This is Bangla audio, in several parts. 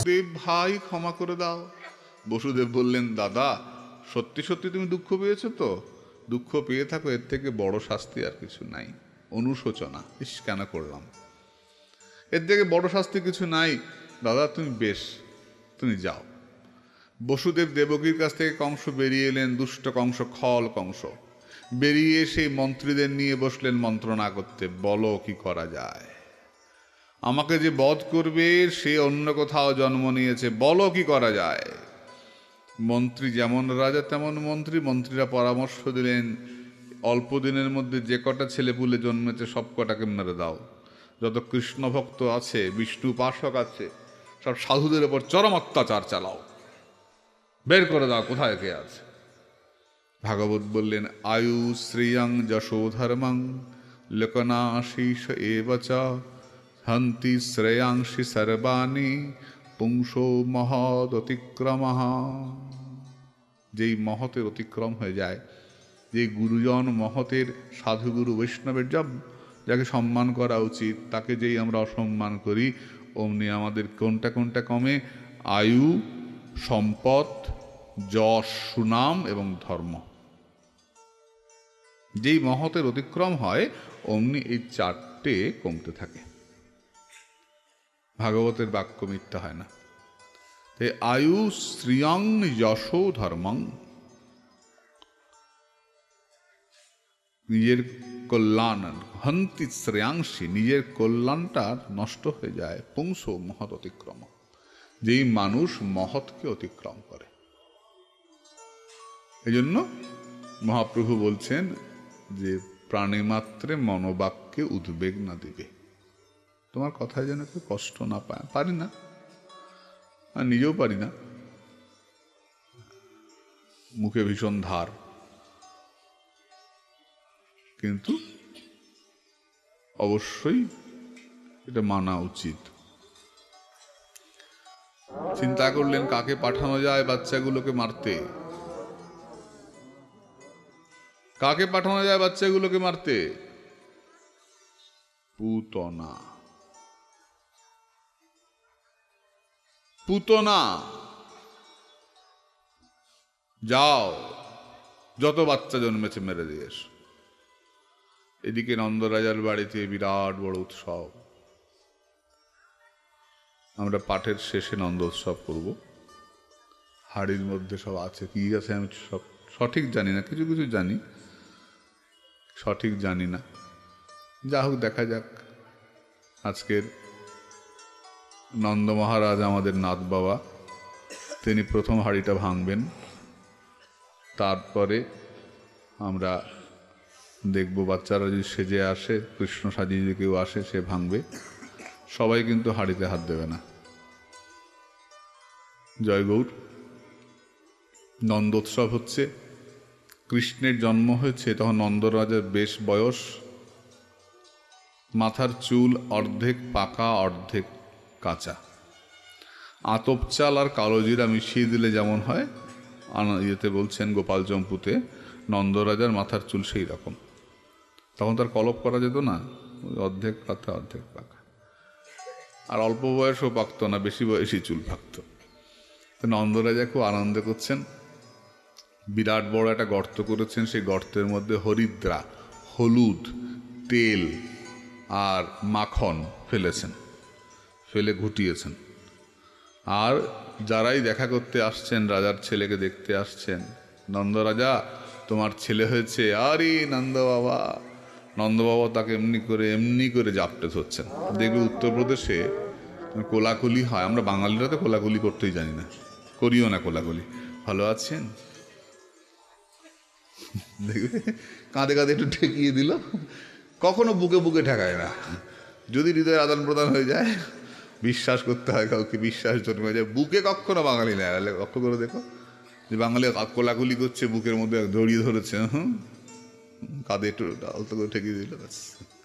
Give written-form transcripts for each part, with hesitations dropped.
বসুদেব ভাই ক্ষমা করে দাও। বসুদেব বললেন, দাদা সত্যি সত্যি তুমি দুঃখ পেয়েছো তো? দুঃখ পেয়ে থাকো, এর থেকে বড় শাস্তি আর কিছু নাই। অনুশোচনা, ইস কেন করলাম, এর থেকে বড় শাস্তি কিছু নাই। দাদা তুমি বেশ, তুমি যাও। বসুদেব দেবকীর কাছ থেকে কংস বেরিয়ে এলেন, দুষ্ট কংস, খল কংস বেরিয়ে সেই মন্ত্রীদের নিয়ে বসলেন মন্ত্রণা করতে। বলো কি করা যায়, আমাকে যে বধ করবে সে অন্য কোথাও জন্ম নিয়েছে, বলো কি করা যায়। মন্ত্রী যেমন রাজা তেমন মন্ত্রী। মন্ত্রীরা পরামর্শ দিলেন, অল্প দিনের মধ্যে যে কটা ছেলেপুলে জন্মেছে সব কটাকে মেরে দাও। যত কৃষ্ণ ভক্ত আছে, বিষ্ণু উপাসক আছে, সব সাধুদের ওপর চরম অত্যাচার চালাও, বের করে দাও কোথায় কে আছে। ভাগবত বললেন, আয়ু শ্রিয়ং যশো ধর্মং লোকনাশীষ এবচ হন্তি শ্রেয়াংশি সর্বাণি পুংসো মহৎ অতিক্রমঃ। যেই মহতের অতিক্রম হয়ে যায়, যে গুরুজন মহতের, সাধুগুরু বৈষ্ণবের যাকে সম্মান করা উচিত, তাকে যেই আমরা অসম্মান করি, অমনি আমাদের কোনটা কোনটা কমে? আয়ু, সম্পদ, যশ, সুনাম এবং ধর্ম। যেই মহতের অতিক্রম হয় অমনি এই চারটে কমতে থাকে। ভাগবতের বাক্য মিথ্যা হয় না। আয়ু শ্রিয়ং যশো ধর্মং, নিজের কল্যাণ, হন্তি শ্রেয়াংশী, নিজের কল্যাণটা নষ্ট হয়ে যায়। পুংস মহৎ অতিক্রম, যেই মানুষ মহৎকে অতিক্রম করে। এই জন্য মহাপ্রভু বলছেন যে প্রাণীমাত্রে মনোবাক্যে উদ্বেগ না দিবে। তোমার কথায় যেন কেউ কষ্ট না পায়। পারি না, আর নিজেও পারি না, মুখে ভীষণ ধার, কিন্তু অবশ্যই এটা মানা উচিত। চিন্তা করলেন কাকে পাঠানো যায় বাচ্চাগুলোকে মারতে। কাকে পাঠানো যায় বাচ্চাগুলোকে মারতে? পুতনা। পুতনা, যাও যত বাচ্চা জন্মেছে মেরে দিয়ে এসো। এদিকে নন্দরাজার বাড়িতে বিরাট বড় উৎসব। আমরা পাঠের শেষে নন্দ উৎসব করব। হাড়ির মধ্যে সব আছে, কি আছে আমি সব সঠিক জানি না, কিছু কিছু জানি, সঠিক জানি না। যা হোক দেখা যাক। আজকের নন্দ মহারাজ আমাদের নাথ বাবা, তিনি প্রথম হাড়িটা ভাঙবেন। তারপরে আমরা দেখব বাচ্চারা যদি সেজে আসে, কৃষ্ণ সাজিয়ে যদি কেউ আসে, সে ভাঙবে। সবাই কিন্তু হাড়িতে হাত দেবে না। জয় গৌর। নন্দোৎসব হচ্ছে, কৃষ্ণের জন্ম হয়েছে তখন নন্দরাজার বেশ বয়স, মাথার চুল অর্ধেক পাকা অর্ধেক কাঁচা। আতপ চাল আর কালো জিরা মিশিয়ে দিলে যেমন হয়, ইয়েতে বলছেন গোপাল চম্পুতে, নন্দরাজার মাথার চুল সেই রকম। তখন তার কলপ করা যেত না, অর্ধেক পাতা অর্ধেক পাকা। আর অল্প বয়সও পাকত না, বেশি বয়সী চুল পাকত। তো নন্দরাজা খুব আনন্দ করছেন, বিরাট বড় একটা গর্ত করেছেন। সেই গর্তের মধ্যে হরিদ্রা, হলুদ, তেল আর মাখন ফেলেছেন, ফেলে ঘুটিয়েছেন। আর যারাই দেখা করতে আসছেন, রাজার ছেলেকে দেখতে আসছেন, নন্দরাজা তোমার ছেলে হয়েছে, আরে নন্দ বাবা, নন্দ বাবা তাকে এমনি করে জাপটে ধরছেন। দেখবে উত্তরপ্রদেশে কোলাকুলি হয়, আমরা বাঙালিরা তো কোলাকুলি করতেই জানি না, করিও না কোলাকুলি। ভালো আছেন, দেখবে কাঁধে কাঁধে একটু ঠেকিয়ে দিল, কখনো বুকে বুকে ঠেকায় না। যদি হৃদয়ের আদান প্রদান হয়ে যায়, বিশ্বাস করতে হয় কাউকে, বিশ্বাস জন্মে যায়, বুকে কখনো বাঙালি নেয়। লক্ষ্য করে দেখো যে বাঙালি কোলাকুলি করছে, বুকের মধ্যে জড়িয়ে ধরেছে, কাঁধে একটু আলতো করে ঠেকিয়ে দিল, ব্যাস।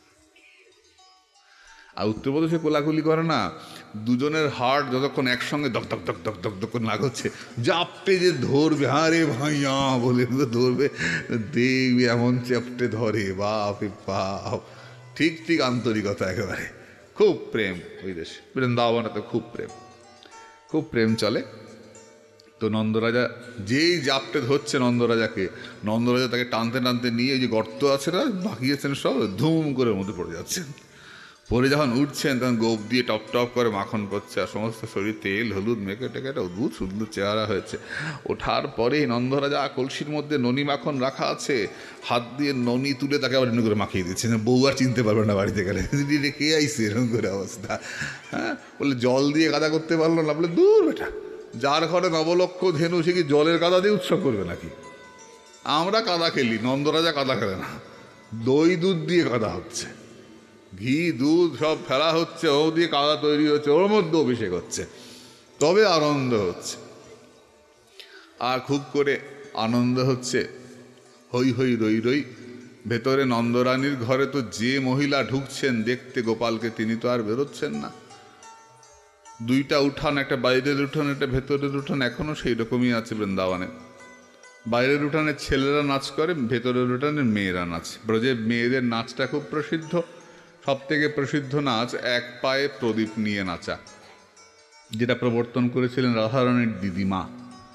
আর উত্তরপ্রদেশে কোলাকুলি করে না, দুজনের হার্ট যতক্ষণ একসঙ্গে দক দক দক দক দক দক লাগাচ্ছে, জাপটে যে ধরবে, হ্যাঁ রে ভাইয়া বলে ধরবে, দেখবি এমন চাপটে ধরে, বাপ রে বাপ। ঠিক ঠিক আন্তরিকতা, একেবারে খুব প্রেম ওই দেশে, বৃন্দাবনে তো খুব প্রেম। খুব প্রেম চলে। তো নন্দরাজা যেই জাপটে ধরছে নন্দরাজাকে, নন্দরাজা তাকে টানতে টানতে নিয়ে যে গর্ত আছে না বাকিয়েছেন সব, ধুম করে ওর মধ্যে পড়ে যাচ্ছেন। পরে যখন উঠছেন তখন গোপ দিয়ে টপ টপ করে মাখন পড়ছে, আর সমস্ত শরীর তেল হলুদ মেখে টেকে একটা অদ্ভুত সুন্দর চেহারা হয়েছে। ওঠার পরেই নন্দরাজা কলসির মধ্যে ননি মাখন রাখা আছে, হাত দিয়ে ননি তুলে তাকে আবার এমনি করে মাখিয়ে দিচ্ছে, বউ আর চিনতে পারবে না বাড়িতে গেলে কে আইসে, এরকম করে অবস্থা। হ্যাঁ, বলে জল দিয়ে কাদা করতে পারলো না, বলে দূর বেটা, যার ঘরে নবলক্ষ ধেনু সে কি জলের কাদা দিয়ে উৎসব করবে নাকি? আমরা কাদা খেলি, নন্দরাজা কাদা খেলে না, দই দুধ দিয়ে কাদা হচ্ছে, ঘি দুধ সব ফেলা হচ্ছে, ও দিয়ে কাদা তৈরি হচ্ছে, ওর মধ্যে অভিষেক হচ্ছে, তবে আনন্দ হচ্ছে। আর খুব করে আনন্দ হচ্ছে, হই হই রই রই। ভেতরে নন্দরানীর ঘরে তো যে মহিলা ঢুকছেন দেখতে গোপালকে, তিনি তো আর বেরোচ্ছেন না। দুইটা উঠান, একটা বাইরের উঠান, একটা ভেতরের উঠান, এখনো সেই রকমই আছে বৃন্দাবনে। বাইরের উঠানে ছেলেরা নাচ করে, ভেতরের উঠানে মেয়েরা নাচ। ব্রজে মেয়েদের নাচটা খুব প্রসিদ্ধ। সব থেকে প্রসিদ্ধ নাচ এক পায়ে প্রদীপ নিয়ে নাচা, যেটা প্রবর্তন করেছিলেন রাধারানীর দিদিমা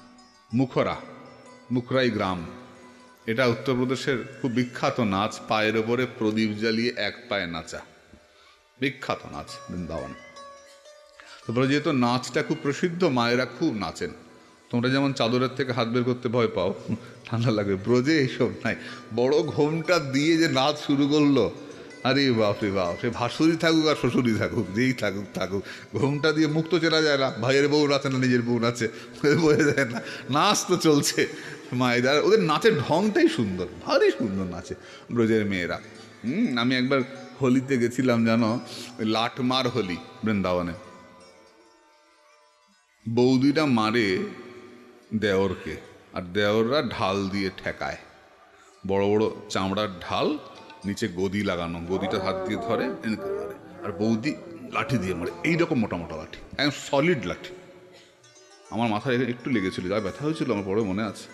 মুখরাই গ্রাম। এটা উত্তরপ্রদেশের খুব বিখ্যাত নাচ, পায়ের ওপরে প্রদীপ জ্বালিয়ে এক পায়ে নাচা, বিখ্যাত নাচ বৃন্দাবন। তো ব্রজে তো নাচটা খুব প্রসিদ্ধ, মায়েরা খুব নাচেন। তোমরা যেমন চাদরের থেকে হাত বের করতে ভয় পাও, ঠান্ডা লাগবে, ব্রজে এইসব নাই। বড় ঘোমটা দিয়ে যে নাচ শুরু করলো, আরে বাপ রে বাপ, সে ভাসুরি থাকুক আর শ্বশুরি থাকুক, যেই থাকুক থাকুক, ঘোমটা দিয়ে মুখ তো চেনা যায় না, ভাইয়ের বউ নাচে না নিজের বউ নাচে, বোঝা যায় না, নাচ তো চলছে মায়েদের। ওদের নাচের ঢংটাই সুন্দর, ভারী সুন্দর নাচে ব্রজের মেয়েরা। আমি একবার হোলিতে গেছিলাম জানো, লাটমার হোলি বৃন্দাবনে। বৌদিরা মারে দেওরকে, আর দেওররা ঢাল দিয়ে ঠেকায়, বড় বড় চামড়ার ঢাল, নিচে গদি লাগানো, গদিটা হাত দিয়ে ধরে এনকে মারে, আর বৌদি লাঠি দিয়ে মারে, এইরকম মোটা মোটা লাঠি, একদম সলিড লাঠি। আমার মাথায় একটু লেগেছিল, যা ব্যথা হয়েছিল আমার পরে মনে আছে।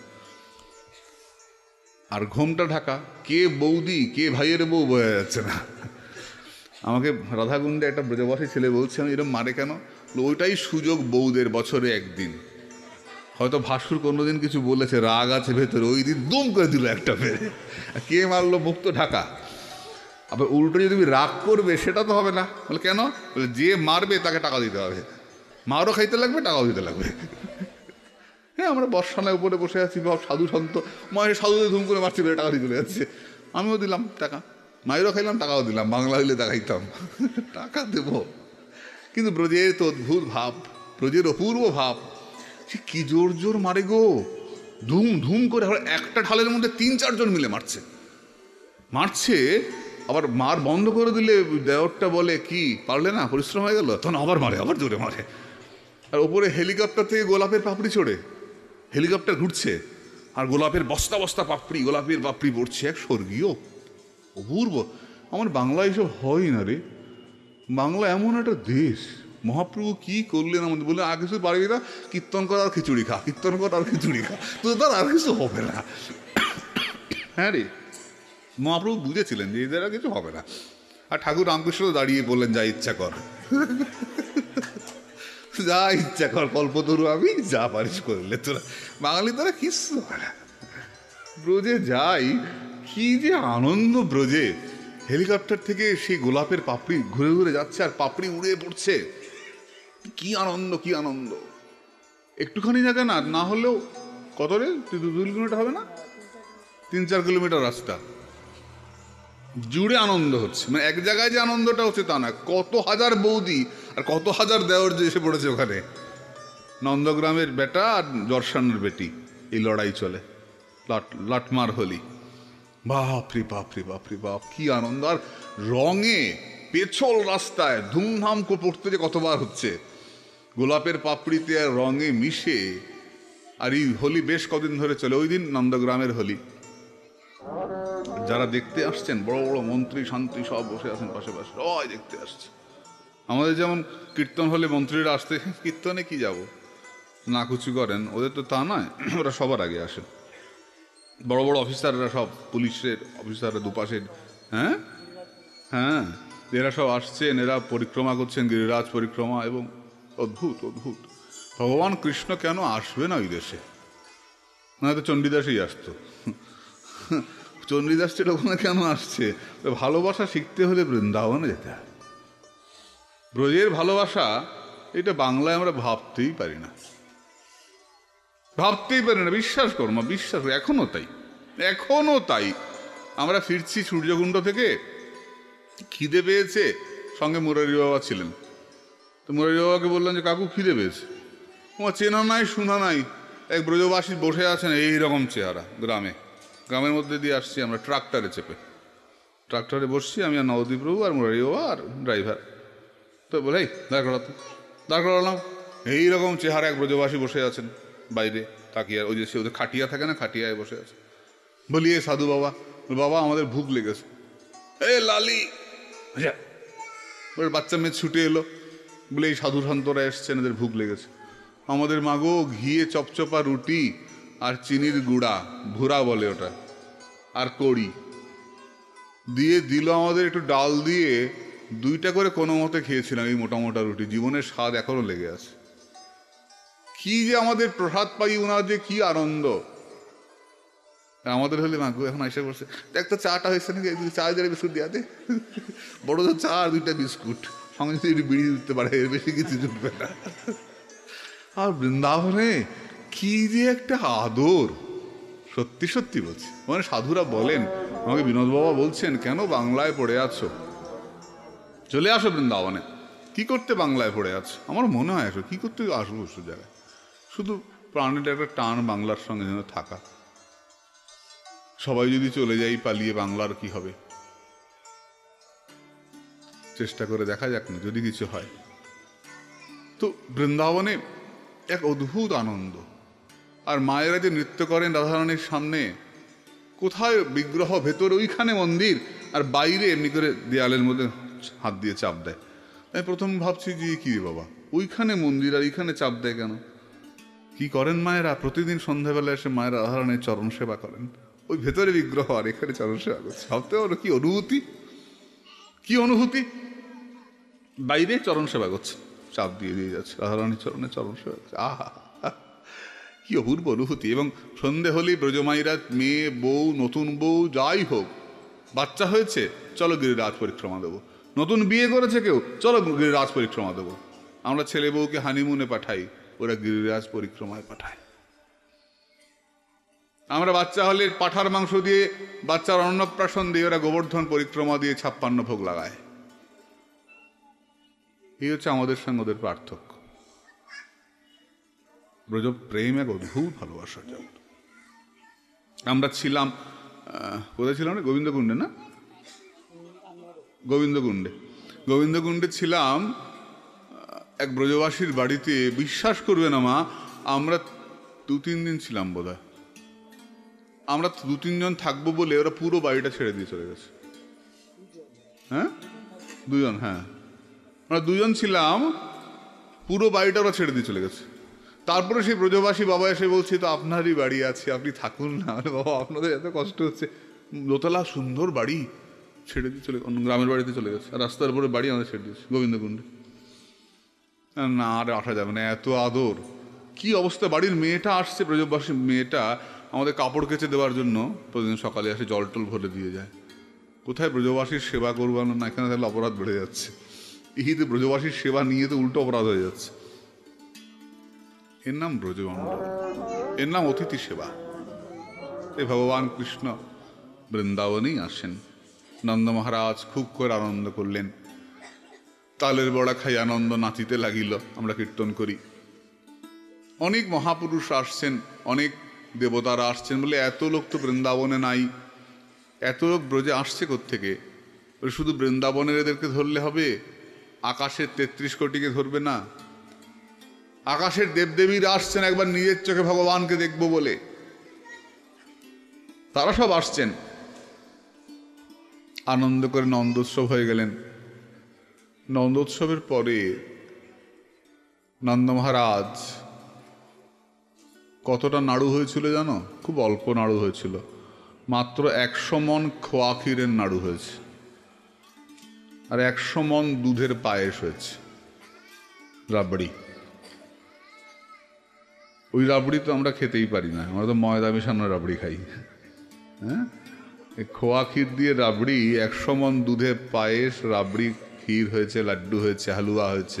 আর ঘোমটা ঢাকা, কে বৌদি কে ভাইয়ের বউ বোঝা যাচ্ছে না। আমাকে রাধাকুণ্ডে একটা ব্রজবাসী ছেলে বলছে, আমি এরকম মারে কেন? ওইটাই সুযোগ বউদের, বছরে একদিন হয়তো ভাসুর কোনোদিন কিছু বলেছে, রাগ আছে ভেতরে, ওই দিন দুম করে দিল একটা ফেরে। কে মারলো? মুখ তো ঢাকা। আবার উল্টো যদি তুমি রাগ করবে সেটা তো হবে না। বলে কেন? বলে যে মারবে তাকে টাকা দিতে হবে, মারও খাইতে লাগবে, টাকাও দিতে লাগবে। হ্যাঁ, আমরা বর্ষানায় উপরে বসে আছি, সব সাধু সন্ত, মায়ের সাধুদের ধুম করে মারছি, টাকা দিয়ে চলে যাচ্ছে। আমিও দিলাম টাকা, মায়েরও খাইলাম, টাকাও দিলাম, বাংলা হইলে দেখাইতাম, টাকা দেব। কিন্তু ব্রজের তো অদ্ভুত ভাব, ব্রজের অপূর্ব ভাব, সে কি জোর জোর মারে গো, ধুম ধুম করে। একটা ঢালের মধ্যে 3-4 জন মিলে মারছে। আবার মার বন্ধ করে দিলে দেওরটা বলে, কি পারলে না, পরিশ্রম হয়ে গেল, তখন আবার মারে, আবার জোরে মারে। আর ওপরে হেলিকপ্টার থেকে গোলাপের পাপড়ি চড়ে, হেলিকপ্টার ঘুরছে, আর গোলাপের বস্তা বস্তা পাপড়ি, গোলাপের পাপড়ি পড়ছে, এক স্বর্গীয় অপূর্ব। আমার বাংলায় এসব হয় না রে, বাংলা এমন একটা দেশ, মহাপ্রভু কি করলেন আমাদের। বলে আর কিছু পারবি না, কীর্তন কর আর খিচুড়ি খা, কীর্তন কর আর খিচুড়ি খা, তো তার আর কিছু হবে না। হ্যাঁ রে, মহাপ্রভু বুঝেছিলেন যে এদের আর কিছু হবে না। আর ঠাকুর রামকৃষ্ণ দাঁড়িয়ে বললেন, যা ইচ্ছা কর, যা ইচ্ছা কর, কল্পতরু আমি, যা পারিস করলে তোরা। বাঙালি তারা কিচ্ছু হয় না। ব্রজে যাই, কি যে আনন্দ ব্রজে। হেলিকপ্টার থেকে সেই গোলাপের পাপড়ি ঘুরে ঘুরে যাচ্ছে, আর পাপড়ি উড়ে পড়ছে, কি আনন্দ, কি আনন্দ। একটুখানি জায়গা না, না হলেও কত রে, 2 কিলোমিটার হবে না, 3-4 কিলোমিটার রাস্তা জুড়ে আনন্দ হচ্ছে। মানে এক জায়গায় যে আনন্দটা হচ্ছে তা না, কত হাজার বৌদি আর কত হাজার দেওর যে এসে পড়েছে ওখানে। নন্দগ্রামের বেটা আর জর্শানের বেটি, এই লড়াই চলে, লাটমার হোলি। বাপরি বাপরি বাপরি বাপ, কি আনন্দ। আর রঙে পেছল রাস্তায় ধুমধাম পড়তে যে কতবার হচ্ছে, গোলাপের পাপড়িতে আর রঙে মিশে। আর এই হোলি বেশ কদিন ধরে চলে। ওই দিন নন্দগ্রামের হোলি, যারা দেখতে আসছেন বড় বড় মন্ত্রী শান্তি সব বসে আছেন পাশে পাশে, সবাই দেখতে আসছে। আমাদের যেমন কীর্তন হলে মন্ত্রীরা আসতে, কীর্তনে কি যাব, নাকুচি করেন, ওদের তো তা নয়, ওরা সবার আগে আসে। বড় বড় অফিসাররা, সব পুলিশের অফিসাররা দুপাশে, হ্যাঁ হ্যাঁ, এরা সব আসছেন, এরা পরিক্রমা করছেন, গিরিরাজ পরিক্রমা, এবং অদ্ভুত অদ্ভুত। ভগবান কৃষ্ণ কেন আসবে না ওই দেশে? নয়তো চণ্ডীদাসই আসতো। চণ্ডীদাস সেটা ওখানে কেন আসছে? ভালোবাসা শিখতে হলে বৃন্দাবনে যেতে হয়। ব্রজের ভালোবাসা এটা বাংলায় আমরা ভাবতেই পারি না, ভাবতেই পারি না। বিশ্বাস করো মা, বিশ্বাস করো, এখনো তাই, এখনো তাই। আমরা ফিরছি সূর্যকুণ্ড থেকে, খিদে পেয়েছে, সঙ্গে মুরারি বাবা ছিলেন। তো মুরারি বাবাকে বললাম যে কাকু খিদে পেয়েছে। তোমার চেনা নাই শোনা নাই, এক ব্রজবাসী বসে আছেন এইরকম চেহারা, গ্রামের মধ্যে দিয়ে আসছি আমরা ট্রাক্টরে চেপে। ট্রাক্টরে বসছি আমি আর নবদ্বীপ প্রভু আর মুরারি বাবা আর ড্রাইভার। তো বলে এই দাঁড় করালাম। এইরকম চেহারা এক ব্রজবাসী বসে আছেন বাইরে তাকিয়ে, ওই যে সে ওদের খাটিয়া থাকে না, খাটিয়ায় বসে আছে। বলি এ সাধু বাবা, বাবা আমাদের ভুক লেগেছে। এ লালি, বাচ্চা মেয়ে ছুটে এলো, বলে এই সাধু শান্তরা এসছেন, এদের ভুক লেগেছে। আমাদের মাগো ঘিয়ে চপচপা রুটি আর চিনির গুঁড়া, ভুরা বলে ওটা, আর কড়ি দিয়ে দিল আমাদের, একটু ডাল দিয়ে 2টা করে কোনো মতে খেয়েছিলাম এই মোটা মোটা রুটি। জীবনের স্বাদ এখনো লেগে আছে। কি যে আমাদের প্রসাদ পাই ওনার, যে কি আনন্দ। আমাদের হলে মাগো এখন এসে বসে, দেখ তো চাটা হয়েছে নাকি, চা দিয়ে বিস্কুট দিয়া দে, বড় তো চা আর 2টা বিস্কুট, সঙ্গে যদি বিড়ি দিতে পারে, এর বেশি কিছু জুটবে না। আর বৃন্দাবনে কি যে একটা আদর, সত্যি সত্যি বলছি। মানে সাধুরা বলেন, আমাকে বিনোদ বাবা বলছেন, কেন বাংলায় পড়ে আছো, চলে আসো বৃন্দাবনে। কি করতে বাংলায় পড়ে আছো? আমার মনে হয় আসো, কি করতে আসবো ওসব জায়গায়? শুধু প্রাণের একটা টান বাংলার সঙ্গে যেন থাকা। সবাই যদি চলে যাই পালিয়ে, বাংলার কি হবে? চেষ্টা করে দেখা যাক না, যদি কিছু হয়। তো বৃন্দাবনে এক অদ্ভুত আনন্দ। আর মায়েরা যে নৃত্য করেন রাধারানীর সামনে, কোথায় বিগ্রহ, ভেতরে ওইখানে মন্দির, আর বাইরে এমনি করে দেয়ালের মধ্যে হাত দিয়ে চাপ দেয়। আমি প্রথম ভাবছি যে কি রে বাবা, ওইখানে মন্দির আর এইখানে চাপ দেয় কেন? কি করেন মায়েরা? প্রতিদিন সন্ধ্যাবেলা এসে মায়েরা রাধারানীর চরণ সেবা করেন। ওই ভেতরে বিগ্রহ আর এখানে চরণ সেবা করছে। ভাবতে পারো কি অনুভূতি, কি অনুভূতি। বাইরে চরণ সেবা করছে, চাপ দিয়ে দিয়ে যাচ্ছে, রাধারানীর চরণে চরণ সেবা করছে। আহা, কি অপূর্ব অনুভূতি। এবং সন্ধে হলেই ব্রজমাইরা, মেয়ে বউ, নতুন বউ যাই হোক, বাচ্চা হয়েছে, চলো গিরিরাজ পরিক্রমা দেবো। নতুন বিয়ে করেছে কেউ, চলো গিরিরাজ পরিক্রমা দেবো। আমরা ছেলে বউকে হানিমুনে পাঠাই, ওরা গিরিরাজ পরিক্রমায় পাঠায়। আমরা বাচ্চা হলে পাঠার মাংস দিয়ে, বাচ্চার অন্নপ্রাশন দিয়ে, ওরা গোবর্ধন পরিক্রমা দিয়ে 56 ভোগ লাগায়। এই হচ্ছে আমাদের সঙ্গে ওদের পার্থক্য। ব্রজ প্রেম এক অদ্ভুত ভালোবাসার জগৎ। আমরা ছিলাম কোথায় ছিলাম? গোবিন্দকুণ্ডে না, গোবিন্দকুণ্ডে ছিলাম এক ব্রজবাসীর বাড়িতে। বিশ্বাস করবে না মা, আমরা 2-3 দিন ছিলাম বোধহয়। আমরা 2-3 জন থাকবো বলে ওরা পুরো বাড়িটা ছেড়ে দিয়ে চলে গেছে। হ্যাঁ, 2 জন, হ্যাঁ আমরা 2 জন ছিলাম, পুরো বাড়িটা ওরা ছেড়ে দিয়ে চলে গেছে। তারপরে সেই ব্রজবাসী বাবা এসে বলছে, তো আপনারই বাড়ি আছে, আপনি থাকুন না। বাবা আপনাদের এত কষ্ট হচ্ছে, দোতলা সুন্দর বাড়ি ছেড়ে দিয়ে চলে, অন্য গ্রামের বাড়িতে চলে গেছে। আর রাস্তার উপরে বাড়ি আমাদের ছেড়ে দিয়েছে গোবিন্দকুণ্ডে। না আর আসা যাবে না, এত আদর। কি অবস্থা! বাড়ির মেয়েটা আসছে, ব্রজবাসী মেয়েটা আমাদের কাপড় কেচে দেওয়ার জন্য প্রতিদিন সকালে এসে জল টল ভরে দিয়ে যায়। কোথায় ব্রজবাসীর সেবা করবানো না, এখানে তাহলে অপরাধ বেড়ে যাচ্ছে। এই তো ব্রজবাসীর সেবা নিয়ে তো উল্টো অপরাধ হয়ে যাচ্ছে। এর নাম ব্রজমণ্ডল, এর নাম অতিথি সেবা। এই ভগবান কৃষ্ণ বৃন্দাবনেই আসেন। নন্দ মহারাজ খুব করে আনন্দ করলেন, তালের বড়া খাই আনন্দ নাচিতে লাগিল। আমরা কীর্তন করি, অনেক মহাপুরুষ আসছেন, অনেক দেবতারা আসছেন। বলে এত লোক তো বৃন্দাবনে নাই, এত লোক ব্রজে আসছে কোত্থেকে? শুধু বৃন্দাবনের এদেরকে ধরলে হবে? আকাশের 33 কোটিকে ধরবে না? আকাশের দেবদেবীরা আসছেন একবার নিজের চোখে ভগবানকে দেখব বলে, তারা সব আসছেন। আনন্দ করে নন্দোৎসব হয়ে গেলেন। নন্দোৎসবের পরে নন্দ মহারাজ কতটা নাড়ু হয়েছিল জানো? খুব অল্প নাড়ু হয়েছিল, মাত্র 100 মণ খোয়া ক্ষীরের নাড়ু হয়েছে, আর 100 মণ দুধের পায়েস হয়েছে, রাবড়ি। ওই রাবড়ি তো আমরা খেতেই পারি না, আমরা তো ময়দা মেশানো রাবড়ি খাই। হ্যাঁ, খোয়া ক্ষীর দিয়ে রাবড়ি, 100 মণ দুধে পায়েস, রাবড়ি, ক্ষীর হয়েছে, লাড্ডু হয়েছে, হালুয়া হয়েছে,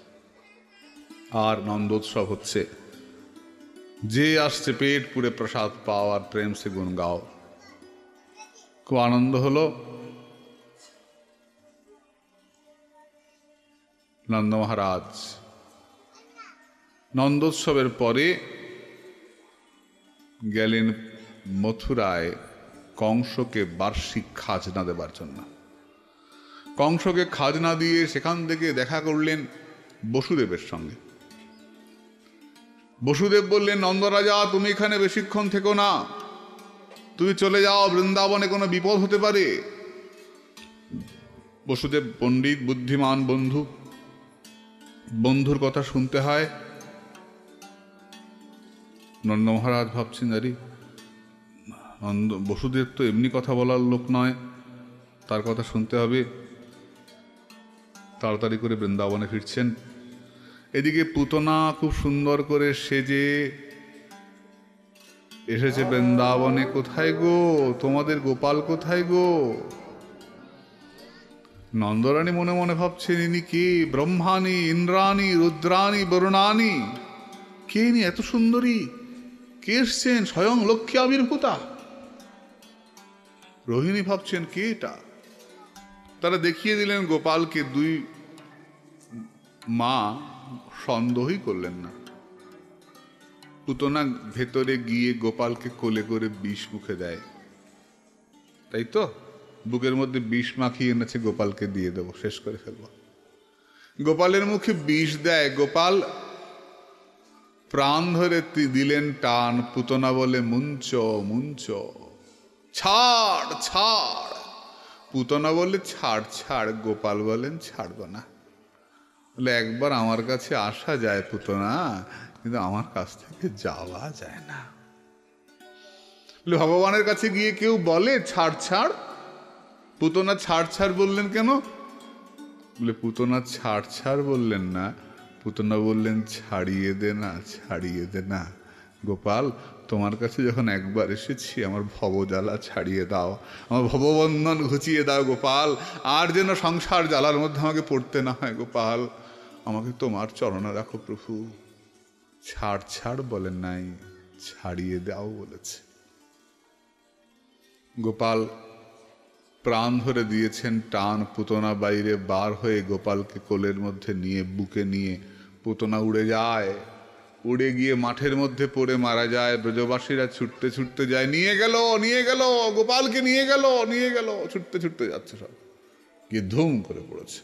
আর নন্দোৎসব হচ্ছে। যে আসছে পেট পুরে প্রসাদ পাও আর প্রেম সে গুণ গাও। খুব আনন্দ হলো। নন্দ মহারাজ নন্দোৎসবের পরে গেলেন মথুরায় কংসকে বার্ষিক খাজনা দেবার জন্য। কংসকে খাজনা দিয়ে সেখান থেকে দেখা করলেন বসুদেবের সঙ্গে। বসুদেব বললেন, নন্দরাজা তুমি এখানে বেশিক্ষণ থেকো না, তুমি চলে যাও, বৃন্দাবনে কোনো বিপদ হতে পারে। বসুদেব পণ্ডিত, বুদ্ধিমান বন্ধু, বন্ধুর কথা শুনতে হয়। নন্দ মহারাজ ভাবছেন, আরে বসুদেব তো এমনি কথা বলার লোক নয়, তার কথা শুনতে হবে। তাড়াতাড়ি করে বৃন্দাবনে ফিরছেন। এদিকে পুতনা খুব সুন্দর করে সেজে এসেছে বৃন্দাবনে। কোথায় গো, তোমাদের গোপাল কোথায় গো? নন্দরানী মনে মনে ভাবছেন, ইনি কে? ব্রহ্মাণী, ইন্দ্রাণী, রুদ্রাণী, বরুণানী, কে ইনি? এত সুন্দরী কে এসছেন? স্বয়ং লক্ষ্মী আবির্ভূতা। রোহিণী ভাবছেন, কে এটা? তারা দেখিয়ে দিলেন গোপালকে। দুই মা সন্দেহই করলেন না। পুতনা ভেতরে গিয়ে গোপালকে কোলে করে বিষ মুখে দেয়, তাই তো? বুকের মধ্যে বিষ মাখিয়ে এনেছে, গোপালকে দিয়ে দেবো, শেষ করে ফেলবো। গোপালের মুখে বিষ দেয়। গোপাল প্রাণ ধরে দিলেন টান। পুতনা বলে, মুঞ্চ মুঞ্চ, ছাড় ছাড়। পুতনা বলে, ছাড় ছাড়। গোপাল বলেন, ছাড়ব না। বলে, একবার আমার কাছে আসা যায় পুতনা, কিন্তু আমার কাছ থেকে যাওয়া যায় না। বলে, ভগবানের কাছে গিয়ে কেউ বলে ছাড় ছাড়? পুতনা ছাড় ছাড় বললেন কেন? বলে, পুতনা ছাড় ছাড় বললেন না, পুতনা বললেন, ছাড়িয়ে দে না, ছাড়িয়ে দে না। গোপাল, তোমার কাছে যখন একবার এসেছি, আমার ভবজ্বালা ছাড়িয়ে দাও, আমার ভববন্ধন ঘুচিয়ে দাও গোপাল। আর যেন সংসার জ্বালার মধ্যে আমাকে পড়তে না হয় গোপাল, আমাকে তোমার চরণে রাখো প্রভু। ছাড় ছাড় বলেন নাই, ছাড়িয়ে দাও বলেছে। গোপাল প্রাণ ধরে দিয়েছেন টান। পুতনা বাইরে বার হয়ে গোপালকে কোলের মধ্যে নিয়ে, বুকে নিয়ে পুতনা উড়ে যায়। উড়ে গিয়ে মাঠের মধ্যে পড়ে মারা যায়। ব্রজবাসীরা ছুটতে ছুটতে যায়, নিয়ে গেল, নিয়ে গেল, গোপালকে নিয়ে গেল, নিয়ে গেল। ছুটতে ছুটতে যাচ্ছে, সব গিয়ে ধুম করে পড়েছে।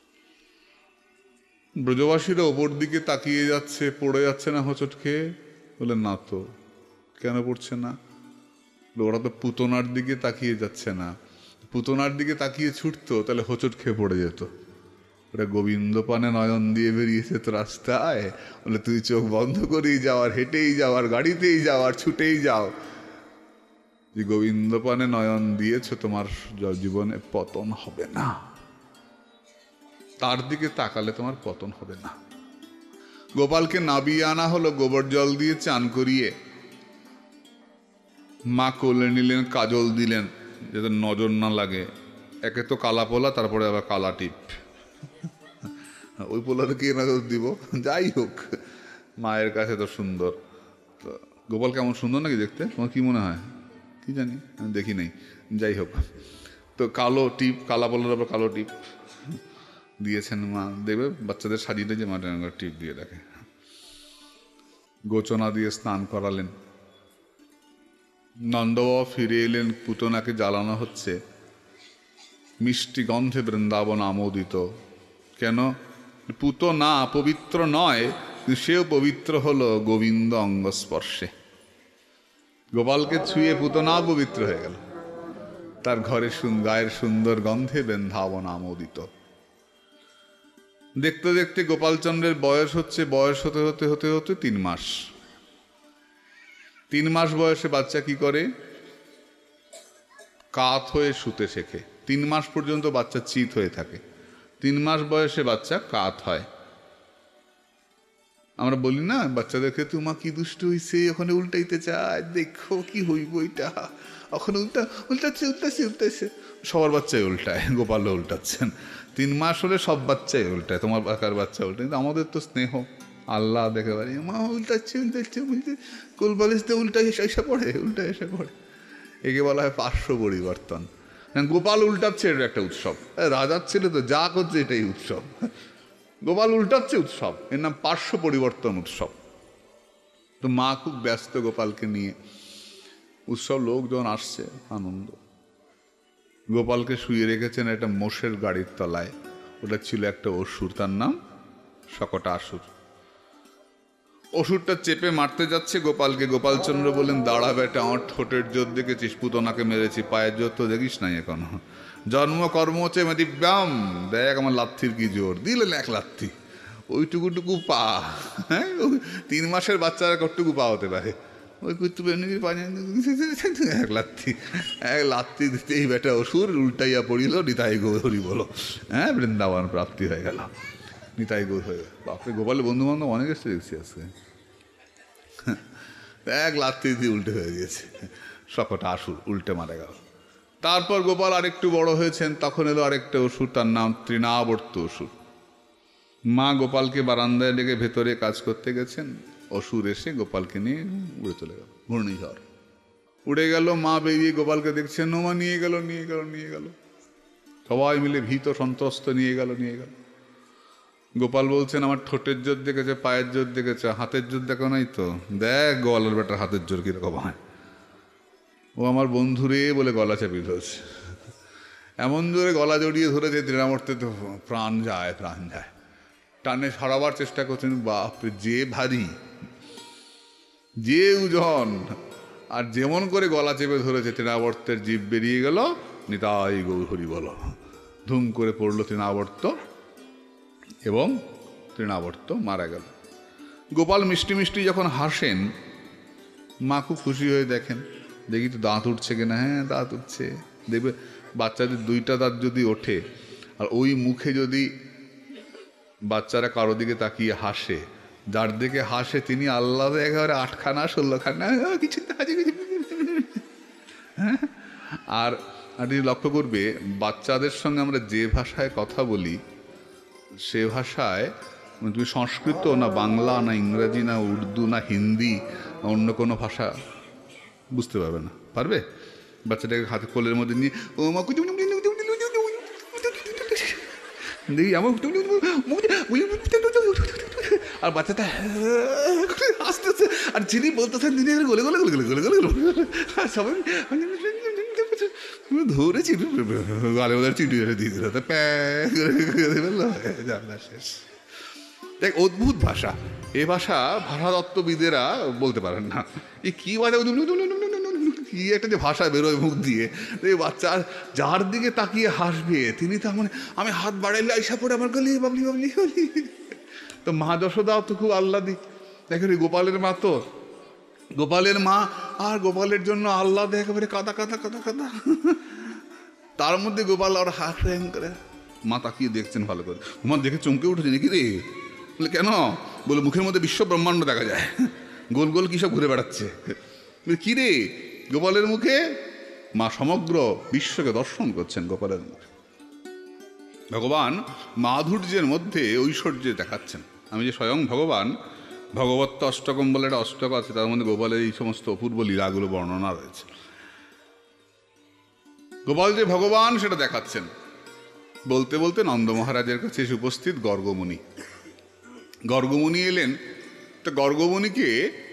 ব্রজবাসীরা ওপর দিকে তাকিয়ে যাচ্ছে, পড়ে যাচ্ছে না হোঁচট খেয়ে? বলে, না তো। কেন পড়ছে না? ওরা তো পুতনার দিকে তাকিয়ে যাচ্ছে না। পুতনার দিকে তাকিয়ে ছুটতো, তাহলে হোঁচট খেয়ে পড়ে যেত। ওরা গোবিন্দ পানে নয়ন দিয়ে বেরিয়েছে তো রাস্তায়। বলে, তুই চোখ বন্ধ করেই যাও, আর হেঁটেই যাও, আর গাড়িতেই যাও, আর ছুটেই যাও। যে গোবিন্দ পানে নয়ন দিয়েছ, তোমার জীবনে পতন হবে না। তার দিকে তাকালে তোমার পতন হবে না। গোপালকে নাবিয়ে আনা হলো, গোবর জল দিয়ে চান করিয়ে। মা কোলে নিলেন, কাজল দিলেন যাতে নজর না লাগে। একে তো কালা পোলা, তারপরে আবার কালা টিপ। ওই পোলাতে কে নজর দিব? যাই হোক, মায়ের কাছে তো সুন্দর। তো গোপাল কেমন সুন্দর নাকি দেখতে? তোমার কি মনে হয়? কি জানি, আমি দেখি নাই। যাই হোক, তো কালো টিপ, কালা পোলার আবার কালো টিপ দিয়েছেন মা। দেখবে বাচ্চাদের সাজিয়ে যে মাঠে টিপ দিয়ে রাখে। গোচনা দিয়ে স্নান করালেন। নন্দবাবা ফিরে এলেন। পুতনাকে জ্বালানো হচ্ছে। মিষ্টি গন্ধে বৃন্দাবন আমোদিত। কেন? পুতনা পবিত্র নয়, সেও পবিত্র হলো গোবিন্দ অঙ্গস্পর্শে। গোপালকে ছুঁয়ে পুতনা পবিত্র হয়ে গেল। তার ঘরে গায়ের সুন্দর গন্ধে বৃন্দাবন আমোদিত। দেখতে দেখতে গোপালচন্দ্রের বয়স হচ্ছে। বয়স হতে হতে হতে হতে 3 মাস। 3 মাস বয়সে বাচ্চা কি করে? কাত হয়ে শুতে শেখে। 3 মাস পর্যন্ত বাচ্চা চিত হয়ে থাকে। 3 মাস বয়সে বাচ্চা কাত হয়। আমরা বলি না বাচ্চাদেরকে, তোমা কি দুষ্টু হইছে, ওখানে উল্টাইতে চায়, দেখো কি হইব এটা, ওখানে উল্টাচ্ছে। সবার বাচ্চাই উল্টায়, গোপালও উল্টাচ্ছেন। 3 মাস হলে সব বাচ্চাই উল্টায়, তোমার বাচ্চার বাচ্চা উল্টায়। কিন্তু আমাদের তো স্নেহ আল্লাহ দেখে পারি, মা উল্টাচ্ছে কোলবালিশতে উল্টায় এসে পড়ে। একে বলা হয় পার্শ্ব পরিবর্তন। গোপাল উল্টাচ্ছে, এটা একটা উৎসব। রাজার ছেলে তো যা করছে এটাই উৎসব। গোপাল উল্টাচ্ছে উৎসব, এর নাম পার্শ্ব পরিবর্তন উৎসব। তো মা খুব ব্যস্ত গোপালকে নিয়ে, উৎসব লোকজন আসছে, আনন্দ। গোপালকে শুয়ে রেখেছেন একটা মোষের গাড়ির তলায়। ওটা ছিল একটা অসুর, তার নাম শকটাসুর। অসুরটা চেপে মারতে যাচ্ছে গোপালকে। গোপালচন্দ্র বললেন, দাঁড়া বেটা, আমার ঠোঁটের জোর দেখেছিস, পুতনাকে মেরেছি, পায়ের জোর তো দেখিস নাই এখনো। জন্ম কর্ম হচ্ছে দিব্যাম, দেখ আমার লাথির কি জোর। দিলেন 1 লাথি, ওইটুকুটুকু পা। হ্যাঁ, 3 মাসের বাচ্চারা কতটুকু পা হতে পারে, ওই কুত্তু 1 লাথি দিতেই বেটা অসুর উল্টাইয়া পড়িল, নিতাই গৌরী বলো। হ্যাঁ, বৃন্দাবন প্রাপ্তি হয়ে গেল, নিতাই গৌর হয়ে গেল। বাপরে, গোপালের বন্ধু বান্ধব অনেক এসে দেখছি আজকে। 1 লাথি দিয়ে উল্টে হয়ে গিয়েছে, শকটাসুর উল্টে মারা গেল। তারপর গোপাল আরেকটু বড় হয়েছেন, তখন এলো আরেকটা অসুর, তার নাম তৃণাবর্ত অসুর। মা গোপালকে বারান্দায় ডেকে ভেতরে কাজ করতে গেছেন, অসুর এসে গোপালকে নিয়ে উড়ে চলে গেল, ঘূর্ণিঝড় উড়ে গেল। মা বেরিয়ে গোপালকে দেখছেন, নোমা নিয়ে গেল। সবাই মিলে ভীত সন্ত্রস্ত নিয়ে গেল। গোপাল বলছেন, আমার ঠোঁটের জোর দেখেছে, পায়ের জোর দেখেছে, হাতের জোর দেখো নাই তো, দেখ গোয়ালের বেটার হাতের জোর কিরকম হয়। ও আমার বন্ধুরে বলে গলা চাপিয়ে ধরছে, এমন জোরে গলা জড়িয়ে ধরেছে তৃণাবর্তে তো প্রাণ যায়। টানে সরাবার চেষ্টা করছেন, বাপরে যে ভারী, যে ওজন, আর যেমন করে গলা চেপে ধরেছে, তৃণাবর্তের জীব বেরিয়ে গেল, নিতাই গৌরী বলো। ধুম করে পড়ল তৃণাবর্ত, এবং তৃণাবর্ত মারা গেল। গোপাল মিষ্টি যখন হাসেন, মা খুব খুশি হয়ে দেখেন, দেখি তো দাঁত উঠছে কিনা। হ্যাঁ, দাঁত উঠছে। দেখবে বাচ্চাদের 2টা দাঁত যদি ওঠে, আর ওই মুখে যদি বাচ্চারা কারো দিকে তাকিয়ে হাসে, যার দিকে হাসে তিনি আল্লাহ একেবারে 8খানা 16খানা কিছু। হ্যাঁ, আর লক্ষ্য করবে, বাচ্চাদের সঙ্গে আমরা যে ভাষায় কথা বলি, সে ভাষায় তুমি সংস্কৃত না বাংলা না ইংরাজি না উর্দু না হিন্দি না অন্য কোনো ভাষা বুঝতে পারবে না। পারবে? বাচ্চাটাকে হাতে কোলের মধ্যে নিয়ে, ও মা আর বাচ্চাটা আসতেছে, আর যিনি বলতেছেন তিনি গলে সবাই ধরে চিঠি গালে ওদের চিঠি দিয়ে দিল, শেষ। দেখ, অদ্ভুত ভাষা। এ ভাষা ভাষাতত্ত্ববিদেরা বলতে পারেন না, এই কি বাজে, কি একটা যে ভাষা বেরোয় মুখ দিয়ে। বাচ্চার যার দিকে তাকিয়ে হাসবে তিনি তার মানে, আমি হাত বাড়াইলে আইসা পড়ে আমার গলি বাবলি। তো মা যশোদাও তো খুব আহ্লাদি। দেখেন গোপালের মা, তো গোপালের মা, আর গোপালের জন্য আহ্লাদ একেবারে কাদা। তার মধ্যে গোপাল আর হাসেন করে। মা তাকিয়ে দেখছেন ভালো করে, মা দেখে চমকে উঠেছে, নাকি রে? বলে কেন? বলে মুখের মধ্যে বিশ্ব ব্রহ্মাণ্ড দেখা যায়, গোল গোল কী সব ঘুরে বেড়াচ্ছে। কি রে? গোপালের মুখে মা সমগ্র বিশ্বকে দর্শন করছেন গোপালের মুখে। ভগবান মাধুর্যের মধ্যে ঐশ্বর্য দেখাচ্ছেন। আমি যে স্বয়ং ভগবান, ভগবত্ত অষ্টকম বলে একটা অষ্টক আছে, তার মধ্যে গোপালের এই সমস্ত অপূর্ব লীলাগুলো বর্ণনা রয়েছে। গোপাল যে ভগবান সেটা দেখাচ্ছেন। বলতে বলতে নন্দ মহারাজের কাছে এসে উপস্থিত গর্গমুনি। গর্গমুনি এলেন, তো গর্গমুনিকে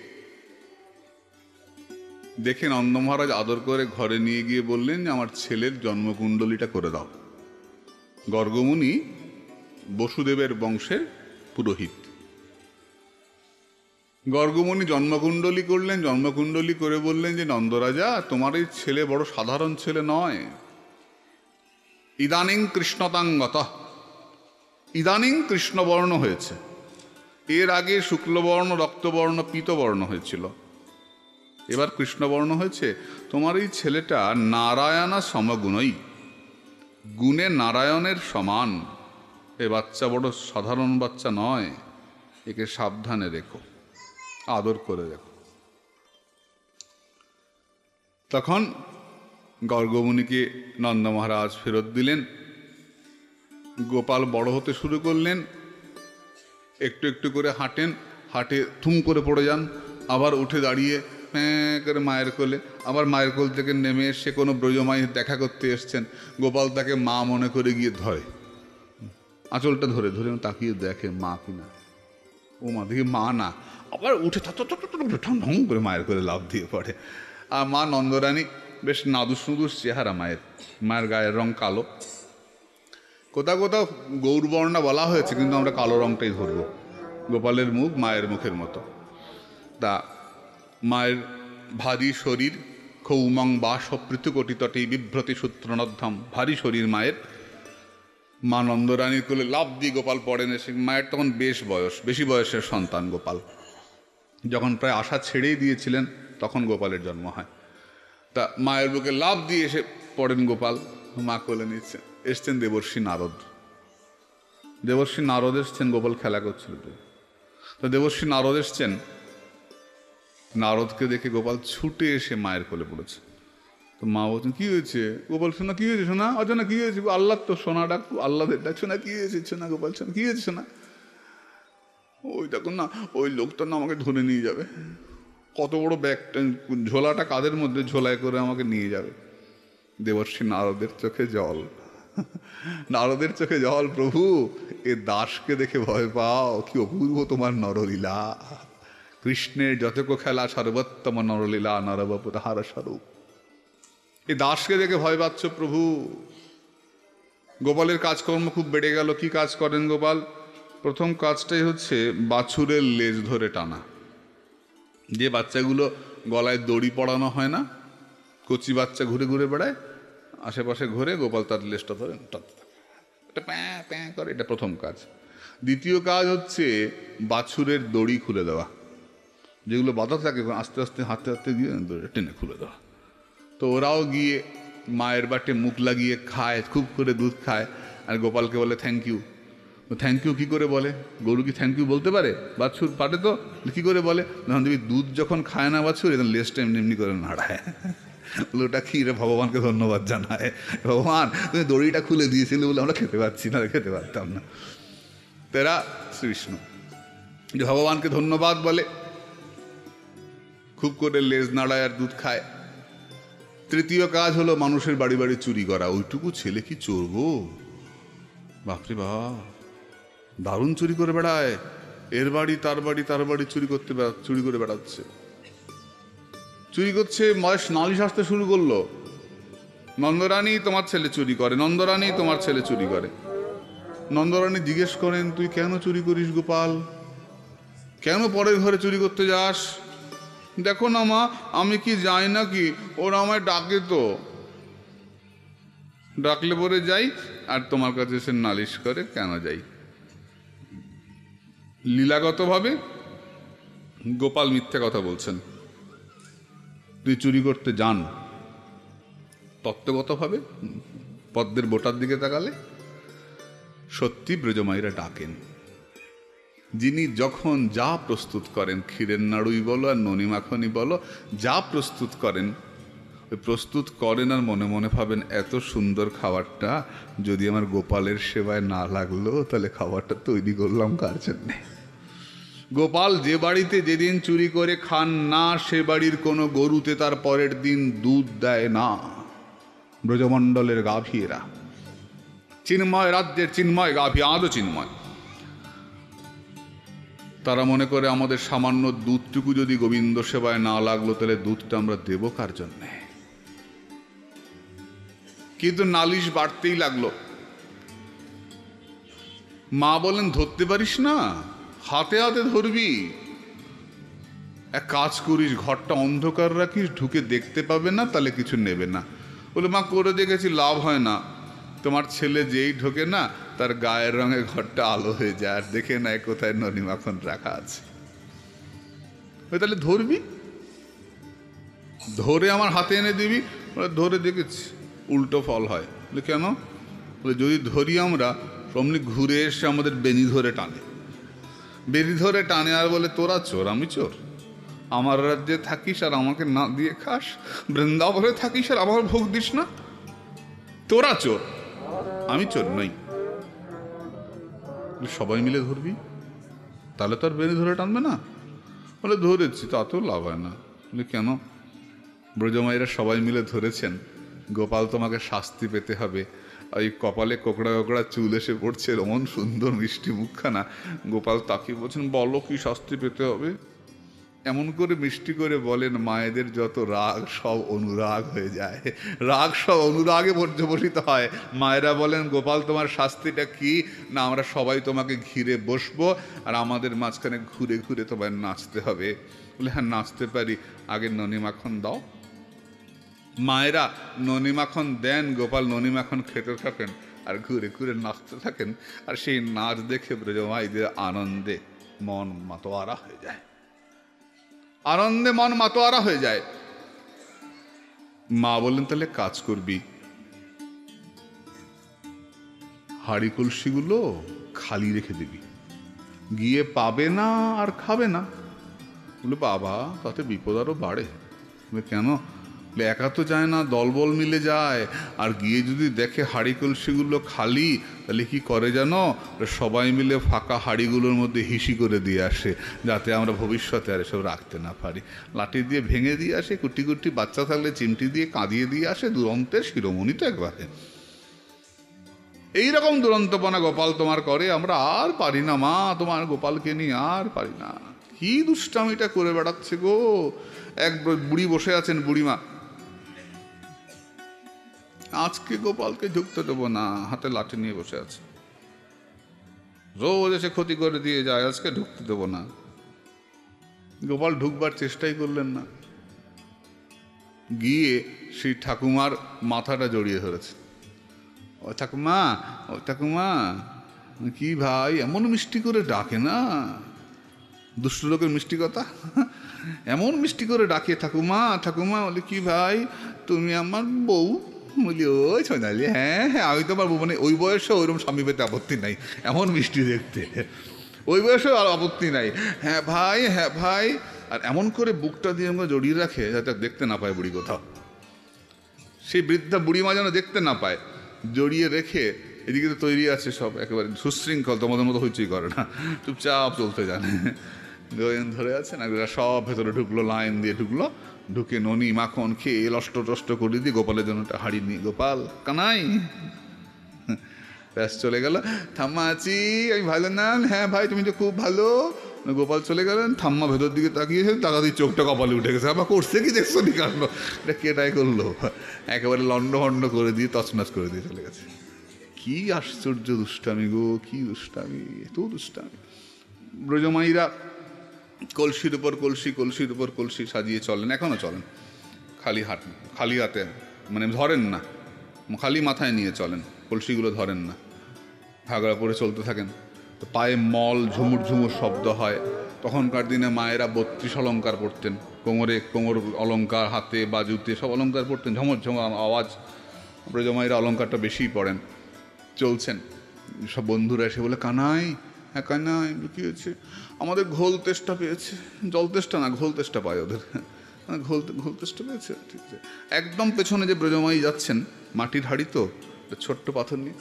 দেখে নন্দ মহারাজ আদর করে ঘরে নিয়ে গিয়ে বললেন যে আমার ছেলের জন্মকুণ্ডলীটা করে দাও। গর্গমুনি বসুদেবের বংশের পুরোহিত। গর্গমুনি জন্মকুণ্ডলী করলেন, জন্মকুণ্ডলী করে বললেন যে নন্দরাজা, তোমার এই ছেলে বড় সাধারণ ছেলে নয়। ইদানিং কৃষ্ণতাঙ্গত, ইদানিং কৃষ্ণবর্ণ হয়েছে, এর আগে শুক্লবর্ণ, রক্তবর্ণ, পীতবর্ণ হয়েছিল, এবার কৃষ্ণবর্ণ হয়েছে। তোমার এই ছেলেটা নারায়ণা সমগুণই, গুণে নারায়ণের সমান। এ বাচ্চা বড় সাধারণ বাচ্চা নয়। একে সাবধানে রেখো, আদর করে রেখো। তখন গর্গমুনিকে নন্দ মহারাজ ফেরত দিলেন। গোপাল বড় হতে শুরু করলেন, একটু একটু করে হাঁটেন, হাঁটে থুম করে পড়ে যান, আবার উঠে দাঁড়িয়ে প্যাঁ করে মায়ের কোলে, আবার মায়ের কোল থেকে নেমে এসে কোনো ব্রজমাই দেখা করতে এসছেন, গোপাল তাকে মা মনে করে গিয়ে ধরে, আঁচলটা ধরে ধরে তাকিয়ে দেখে মা কিনা, ও মা, দেখি মা না, আবার উঠে ঢং করে মায়ের কোলে লাফ দিয়ে পড়ে। আর মা নন্দরানী, বেশ নাদুস নুদুস চেহারা মায়ের, মায়ের গায়ের রং কালো, কোথাও কোথাও গৌরবর্ণা বলা হয়েছে, কিন্তু আমরা কালো রংটাই ধরব। গোপালের মুখ মায়ের মুখের মতো। তা মায়ের ভারী শরীর, খৌমং বা সপৃথুকটি তটেই বিভ্রতি সূত্রনদ্ধম, ভারী শরীর মায়ের। মা নন্দরানীর কোলে লাফ দিয়ে গোপাল পড়েন এসে। মায়ের তখন বেশ বয়স, বেশি বয়সের সন্তান গোপাল, যখন প্রায় আশা ছেড়েই দিয়েছিলেন তখন গোপালের জন্ম হয়। তা মায়ের বুকে লাফ দিয়ে এসে পড়েন গোপাল, মা কোলে নিচ্ছেন। এসছেন দেবর্ষি নারদ, দেবর্ষি নারদ এসছেন, গোপাল খেলা করছিল তো দেবর্ষি নারদ এসছেন। নারদকে দেখে গোপাল ছুটে এসে মায়ের কোলে পড়েছে। তো মা বলছেন কি হয়েছে? গোপাল, শোনা কি হয়েছে? শোনা অচনা কি হয়েছে? আল্লাহ তো সোনা ডাক, আল্লাহদের ডাক, শোনা কি হয়েছে? শোনা গোপাল, শোনা কি হয়েছে? শোনা ওই দেখুন না, ওই লোকটা না আমাকে ধরে নিয়ে যাবে, কত বড় ব্যাগটা, ঝোলাটা কাঁধের মধ্যে ঝোলায় করে আমাকে নিয়ে যাবে। দেবর্ষি নারদের চোখে জল, নারদের চোখে জল। প্রভু, এ দাসকে দেখে ভয় পাও, কি অপূর্ব তোমার নরলীলা, কৃষ্ণের যতক খেলা সর্বোত্তম নরলীলা, নরবপু তাহার স্বরূপ। এই দাসকে দেখে ভয় পাচ্ছ প্রভু। গোপালের কাজকর্ম খুব বেড়ে গেল। কি কাজ করেন গোপাল? প্রথম কাজটাই হচ্ছে বাছুরের লেজ ধরে টানা। যে বাচ্চাগুলো গলায় দড়ি পড়ানো হয় না, কচি বাচ্চা ঘুরে ঘুরে বেড়ায়, আশেপাশে ঘুরে গোপাল তার লেজটা ধরে এটা প্যাঁ প্যাঁ করে, এটা প্রথম কাজ। দ্বিতীয় কাজ হচ্ছে বাছুরের দড়ি খুলে দেওয়া, যেগুলো বাধা থাকে আস্তে আস্তে হাতে হাতে গিয়ে দড়ি টেনে খুলে দেওয়া। তো ওরাও গিয়ে মায়ের বাটে মুখ লাগিয়ে খায়, খুব করে দুধ খায়, আর গোপালকে বলে থ্যাংক ইউ। থ্যাংক ইউ কী করে বলে? গরু কি থ্যাংক ইউ বলতে পারে? বাছুর পারে তো, কী করে বলে? যখন তুমি দুধ যখন খায় না বাছুর, এখন লেজটা এমনি এমনি করে নাড়ায়, ওটা কি রে, ভগবানকে ধন্যবাদ জানায়, ভগবান তুমি দড়িটা খুলে দিয়েছিলে বলে আমরা খেতে পাচ্ছি না, খেতে পারতাম না। তেরা শ্রীকৃষ্ণ যে ভগবানকে ধন্যবাদ বলে, খুব করে লেজ নাড়ায় আর দুধ খায়। তৃতীয় কাজ হলো মানুষের বাড়ি বাড়ি চুরি করা। ওইটুকু ছেলে কি চোর গো, বাপরে বাপ, দারুণ চুরি করে বেড়ায়, এর বাড়ি তার বাড়ি তার বাড়ি চুরি করে বেড়াচ্ছে, চুরি করছে। মহেশ নালিশ আসতে শুরু করলো, নন্দরানী তোমার ছেলে চুরি করে, নন্দরানী তোমার ছেলে চুরি করে। নন্দরানী জিজ্ঞেস করেন, তুই কেন চুরি করিস গোপাল? কেন পরের ঘরে চুরি করতে যাস? দেখো না মা, আমি কি যাই নাকি, ওরা আমায় ডাকে, তো ডাকলে পরে যাই, আর তোমার কাছে এসে নালিশ করে কেন যাই। লীলাগতভাবে গোপাল মিথ্যে কথা বলছেন, তুই চুরি করতে যান। তত্ত্বগতভাবে পদ্মের বোটার দিকে তাকালে সত্যি ব্রজমাইরা ডাকেন। যিনি যখন যা প্রস্তুত করেন, ক্ষীরের নাড়ুই বলো আর ননি মাখনি বলো, যা প্রস্তুত করেন, ওই প্রস্তুত করেন আর মনে মনে ভাবেন এত সুন্দর খাবারটা যদি আমার গোপালের সেবায় না লাগলো, তাহলে খাবারটা তৈরি করলাম কার জন্যে? গোপাল যে বাড়িতে যেদিন চুরি করে খান না, সে বাড়ির কোনো গরুতে তার পরের দিন দুধ দেয় না। ব্রজমণ্ডলের গাভীরা চিন্ময়, রাজ্যের চিন্ময় গাভী, আদৌ চিন্ময়। তারা মনে করে আমাদের সামান্য দুধটুকু যদি গোবিন্দ সেবায় না লাগলো, তাহলে দুধটা আমরা দেবো কার জন্যে? কিন্তু নালিশ বাড়তেই লাগলো। মা বলেন, ধরতে পারিস না, হাতে হাতে ধরবি। এক কাজ করিস, ঘরটা অন্ধকার রাখিস, ঢুকে দেখতে পাবে না, তাহলে কিছু নেবে না। বলে, মা করে দেখেছি, লাভ হয় না। তোমার ছেলে যেই ঢোকে না, তার গায়ের রঙে ঘরটা আলো হয়ে যায়, আর দেখে নেয় কোথায় ননি মাখন রাখা আছে। তাহলে ধরবি, ধরে আমার হাতে এনে দিবি। ধরে দেখেছি উল্টো ফল হয়। বলে কেন? বলে যদি ধরি আমরা, অমনি ঘুরে এসে আমাদের বেনি ধরে টানে। বেরি ধরে টানে আর বলে, তোরা চোর আমি চোর? আমার রাজ্যে থাকিস আর আমাকে না দিয়ে খাস, বৃন্দাবনে থাকিস আর আমার ভোগ দিস না? তোরা চোর, আমি চোর নই। সবাই মিলে ধরবি, তাহলে তো আর বেরি ধরে টানবে না। বলে ধরেছি, তাতেও লাভ হয় না। বলে কেন? ব্রজমাইরা সবাই মিলে ধরেছেন, গোপাল তোমাকে শাস্তি পেতে হবে। ওই কপালে কোকড়া কোকড়া চুল এসে পড়ছে, এমন সুন্দর মিষ্টি মুখখানা। গোপাল তাকিয়ে বলছেন, বলো কি শাস্তি পেতে হবে? এমন করে মিষ্টি করে বলেন, মায়েদের যত রাগ সব অনুরাগ হয়ে যায়, রাগ সব অনুরাগে পর্যবসিত হয়। মায়েরা বলেন, গোপাল তোমার শাস্তিটা কি? না, আমরা সবাই তোমাকে ঘিরে বসবো আর আমাদের মাঝখানে ঘুরে ঘুরে তোমায় নাচতে হবে। বলে হ্যাঁ নাচতে পারি, আগে ননি মাখন দাও। মায়েরা ননি মাখন দেন, গোপাল ননি মাখন খেতে থাকেন আর ঘুরে ঘুরে নাচতে থাকেন। আর সেই নাচ দেখে ব্রজমাইদের আনন্দে মন মাতোয়ারা হয়ে যায়, আনন্দে মন মাতোয়ারা হয়ে যায়। মা বললেন, তাহলে কাজ করবি, হাড়ি কলসিগুলো খালি রেখে দিবি, গিয়ে পাবে না আর খাবে না। বলে বাবা, তাতে বিপদ আরো বাড়ে। বলে কেন? একা তো যায় না, দলবল মিলে যায়। আর গিয়ে যদি দেখে হাড়ি কলসিগুলো খালি, তাহলে কি করে জানো? সবাই মিলে ফাঁকা হাড়িগুলোর মধ্যে হিসি করে দিয়ে আসে, যাতে আমরা ভবিষ্যতে আর এসব রাখতে না পারি। লাঠি দিয়ে ভেঙে দিয়ে আসে, কুটি কুটি, বাচ্চা থাকলে চিমটি দিয়ে কাঁদিয়ে দিয়ে আসে। দুরন্তের শিরোমণি তো একবারে। এইরকম দুরন্তপনা গোপাল তোমার করে, আমরা আর পারি না মা, তোমার গোপালকে নিয়ে আর পারি না। কি দুষ্টামিটা করে বেড়াচ্ছে গো। এক বুড়ি বসে আছেন, বুড়িমা। আজকে গোপালকে ঢুকতে দেবো না, হাতে লাঠি নিয়ে বসে আছে, রোজ এসে ক্ষতি করে দিয়ে যায়, আজকে ঢুকতে দেবো না। গোপাল ঢুকবার চেষ্টাই করলেন না, গিয়ে সেই ঠাকুমার মাথাটা জড়িয়ে ধরেছে। ও ঠাকুমা, ও ঠাকুমা, কি ভাই এমন মিষ্টি করে ডাকে না, দুষ্ট লোকের মিষ্টি কথা, এমন মিষ্টি করে ডাকে ঠাকুমা ঠাকুমা। বলে কি ভাই, তুমি আমার বউ? বলি ওই সোনালি, হ্যাঁ হ্যাঁ আমি তোমার বউ। মানে ওই বয়সে ওইরকম স্বামী পেতে আপত্তি নাই, এমন মিষ্টি দেখতে, ওই বয়সেও আর আপত্তি নাই। হ্যাঁ ভাই, হ্যাঁ ভাই। আর এমন করে বুকটা দিয়ে আমরা জড়িয়ে রাখে যাতে দেখতে না পায় বুড়ি কোথাও, সেই বৃদ্ধা বুড়িমা যেন দেখতে না পায়। জড়িয়ে রেখে এদিকে তো তৈরি আছে সব, একেবারে সুশৃঙ্খল, তোমাদের মতো হইচই করে না, চুপচাপ চলতে জানে। গোয়েন ধরে আছে না, সব ভেতরে ঢুকলো, লাইন দিয়ে ঢুকলো, ঢুকে ননি মাখন খেয়ে লষ্ট টষ্ট করে দিয়ে গোপালের জন্য একটা হাড়ি নিয়ে, গোপাল কানাই ব্যাস চলে গেল। ঠাম্মা আছি, আমি ভালো না? হ্যাঁ ভাই তুমি তো খুব ভালো। গোপাল চলে গেলেন, ঠাম্মা ভেতর দিকে তাকিয়েছেন, তাকাতেই চোখটা কপালে উঠে গেছে। আবার করছে কি দেখছো নি কাণ্ড, এটা কেটাই করলো, একেবারে লন্ড ভন্ড করে দিয়ে তছনছ করে দিয়ে চলে গেছে। কি আশ্চর্য দুষ্টামি গো, কি দুষ্টামি, এত দুষ্টামি। ব্রজমাইরা কলসির উপর কলসি, কলসির উপর কলসি সাজিয়ে চলেন, এখনো চলেন, খালি হাতে, মানে ধরেন না, খালি মাথায় নিয়ে চলেন, কলসিগুলো ধরেন না, ঘাগড়া পরে চলতে থাকেন। পায়ে মল ঝুমুর ঝুমুর শব্দ হয়। তখনকার দিনে মায়েরা 32 অলঙ্কার পরতেন, কোমর অলঙ্কার, হাতে বাজুতে সব অলঙ্কার পরতেন, ঝমর ঝমর আওয়াজ। ব্রজমাইরা অলঙ্কারটা বেশিই পড়েন। চলছেন, সব বন্ধুরা এসে বলে, কানাই, হ্যাঁ কানাই কী হয়েছে? আমাদের ঘোল তেষ্টা পেয়েছে। জল তেষ্টা না, ঘোল তেষ্টা পায় ওদের, ঘোল তেষ্টা পেয়েছে। ঠিক আছে। একদম পেছনে যে ব্রজমাই যাচ্ছেন, মাটির হাড়ি তো, ছোট্ট পাথর নিয়ে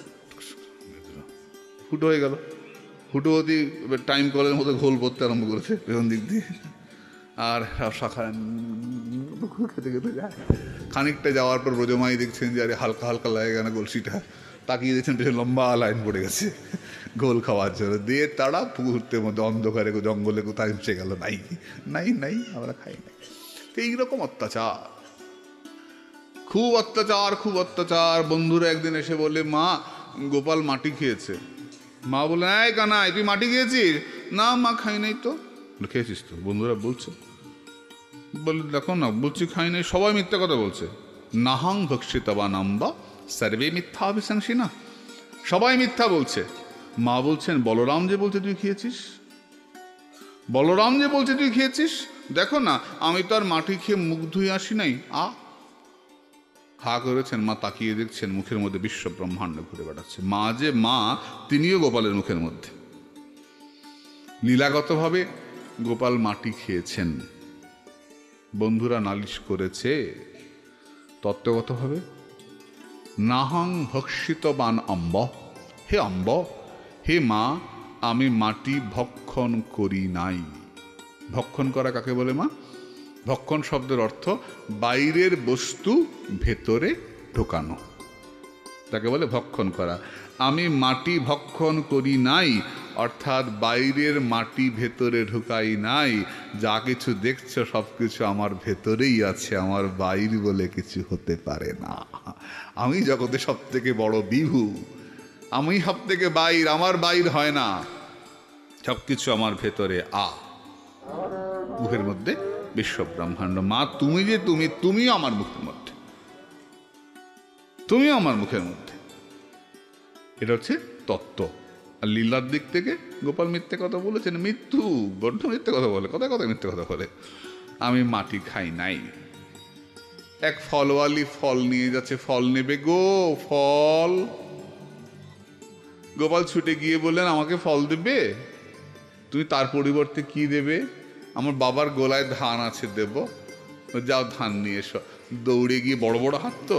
ফুটো হয়ে গেল। ফুটো দিয়ে টাইম কলের মতো ঘোল পড়তে আরম্ভ করেছে পেছন দিক দিয়ে। আর শাখা খেতে খেতে যায়। খানিকটা যাওয়ার পর ব্রজমাই দেখছেন যে আরে হালকা হালকা লাগে কেন কলসিটা, তাকিয়ে দেখছেন পেছনে লম্বা লাইন পড়ে গেছে গোল খাওয়ার জন্য। দিয়ে তারা মুহূর্তের মধ্যে অন্ধকারে জঙ্গলে কোথায় মিশে গেল, নাই নাই নাই, আমরা খাই নাই। তো এইরকম অত্যাচার, খুব অত্যাচার, খুব অত্যাচার। বন্ধুরা একদিন এসে বলে, মা গোপাল মাটি খেয়েছে। মা বলে, এই কানাই তুই মাটি খেয়েছিস? না মা খাই নাই তো। খেয়েছিস তো? বন্ধুরা বলছে। বলে দেখো না, বলছি খাই নাই, সবাই মিথ্যা কথা বলছে। নাহাং ভক্ষিতবা নাম্বা সর্বে মিথ্যা অভিশংসী না, সবাই মিথ্যা বলছে। মা বলছেন, বলরাম যে বলছে তুই খেয়েছিস, বলরাম যে বলছে তুই খেয়েছিস, দেখো না আমি তো আর মাটি খেয়ে মুখ ধুয়ে আসি নাই। হা করেছেন, মা তাকিয়ে দেখছেন মুখের মধ্যে বিশ্ব ব্রহ্মাণ্ড ঘুরে বেড়াচ্ছে। মা যে মা, তিনিও গোপালের মুখের মধ্যে। লীলাগতভাবে গোপাল মাটি খেয়েছেন, বন্ধুরা নালিশ করেছে। তত্ত্বগতভাবে নাহং ভক্ষিতবান অম্ব, হে অম্ব, হে মা, আমি মাটি ভক্ষণ করি নাই। ভক্ষণ করা কাকে বলে মা? ভক্ষণ শব্দের অর্থ বাইরের বস্তু ভেতরে ঢোকানো, তাকে বলে ভক্ষণ করা। আমি মাটি ভক্ষণ করি নাই, অর্থাৎ বাইরের মাটি ভেতরে ঢুকাই নাই। যা কিছু দেখছো সব কিছু আমার ভেতরেই আছে, আমার বাইর বলে কিছু হতে পারে না। আমি জগতে সব থেকে বড় বিভু, আমি সব থেকে বাইর, আমার বাইর হয় না, সব কিছু আমার ভেতরে। মুখের মধ্যে বিশ্ব ব্রহ্মাণ্ড। মা তুমি যে তুমি, তুমি আমার মুখের মধ্যে, তুমি আমার মুখের মধ্যে। এটা হচ্ছে তত্ত্ব। আর লীলার দিক থেকে গোপাল মিথ্যে কথা বলেছেন, মৃত্যু বড্ড মিথ্যে কথা বলে, কথায় কথায় মিথ্যে কথা বলে। আমি মাটি খাই নাই। এক ফলওয়ালি ফল নিয়ে যাচ্ছে, ফল নেবে গো, ফল। গোপাল ছুটে গিয়ে বললেন আমাকে ফল দেবে? তুমি তার পরিবর্তে কি দেবে? আমার বাবার গোলায় ধান আছে, দেব। যাও ধান নিয়ে এসো। দৌড়ে গিয়ে, বড় বড় হাত তো,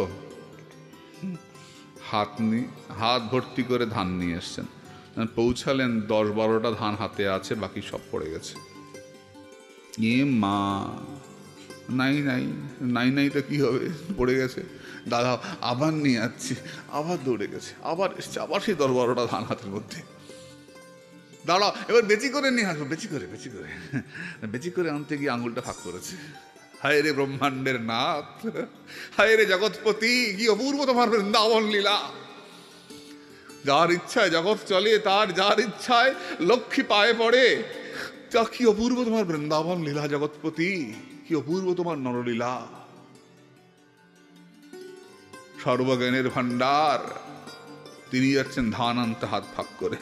হাত ভর্তি করে ধান নিয়ে এসছেন। পৌঁছালেন, 10-12টা ধান হাতে আছে, বাকি সব পড়ে গেছে। এ মা, নাই নাই, নাই নাই তো কি হবে, পড়ে গেছে। দাদা আবার নিয়ে যাচ্ছি, আবার দৌড়ে গেছে, আবার এসছে, আবার সেই 10-12টা ধান হাতের মধ্যে। দাঁড়াও, এবার বেচি করে নিয়ে আসবো, বেচি করে আনতে গিয়ে আঙুলটা ফাঁক করেছে। হায় রে ব্রহ্মাণ্ডের নাথ, হায় রে জগৎপতি, কি অপূর্ব তোমার বৃন্দাবন লীলা। যার ইচ্ছায় জগৎ চলে, তার যার ইচ্ছায় লক্ষ্মী পায়ে পড়ে। যা কি অপূর্ব তোমার বৃন্দাবন লীলা জগৎপতি, কি অপূর্ব তোমার নরলীলা। সর্বজ্ঞানের ভান্ডার, তিনি যাচ্ছেন ধান আনতে হাত ফাঁক করে।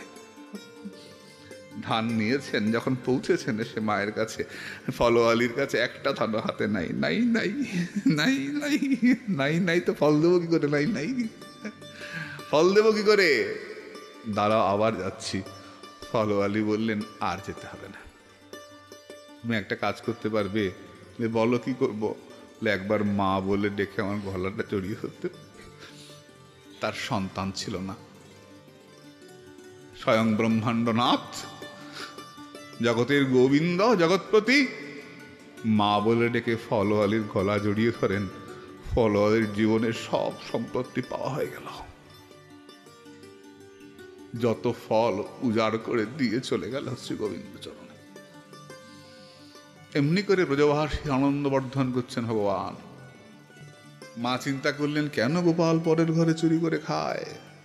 ধান নিয়েছেন, যখন পৌঁছেছেন এসে মায়ের কাছে, ফলওয়ালির কাছে একটা ধান হাতে নাই। নাই নাই নাই নাই নাই নাই তো ফল দেবো কি করে? নাই নাই, ফল দেবো কি করে? দাঁড়াও আবার যাচ্ছি। ফলওয়ালি বললেন আর যেতে হবে না, তুমি একটা কাজ করতে পারবে? বলো কি করবো? একবার মা বলে ডেকে আমার গলাটা জড়িয়ে ধরতে। তার সন্তান ছিল না, স্বয়ং ব্রহ্মাণ্ডনাথ, জগতের গোবিন্দ, জগৎপতি, মা বলে ডেকে ফলওয়ালির গলা জড়িয়ে ধরেন। ফলওয়ালির জীবনের সব সম্পত্তি পাওয়া হয়ে গেল। যত ফল উজাড় করে দিয়ে চলে গেল শ্রী গোবিন্দ চরণে। এমনি করে ব্রজবাসী আনন্দ বর্ধন করছেন ভগবান। মা চিন্তা করলেন, কেন গোপাল পরের ঘরে চুরি করে খায়?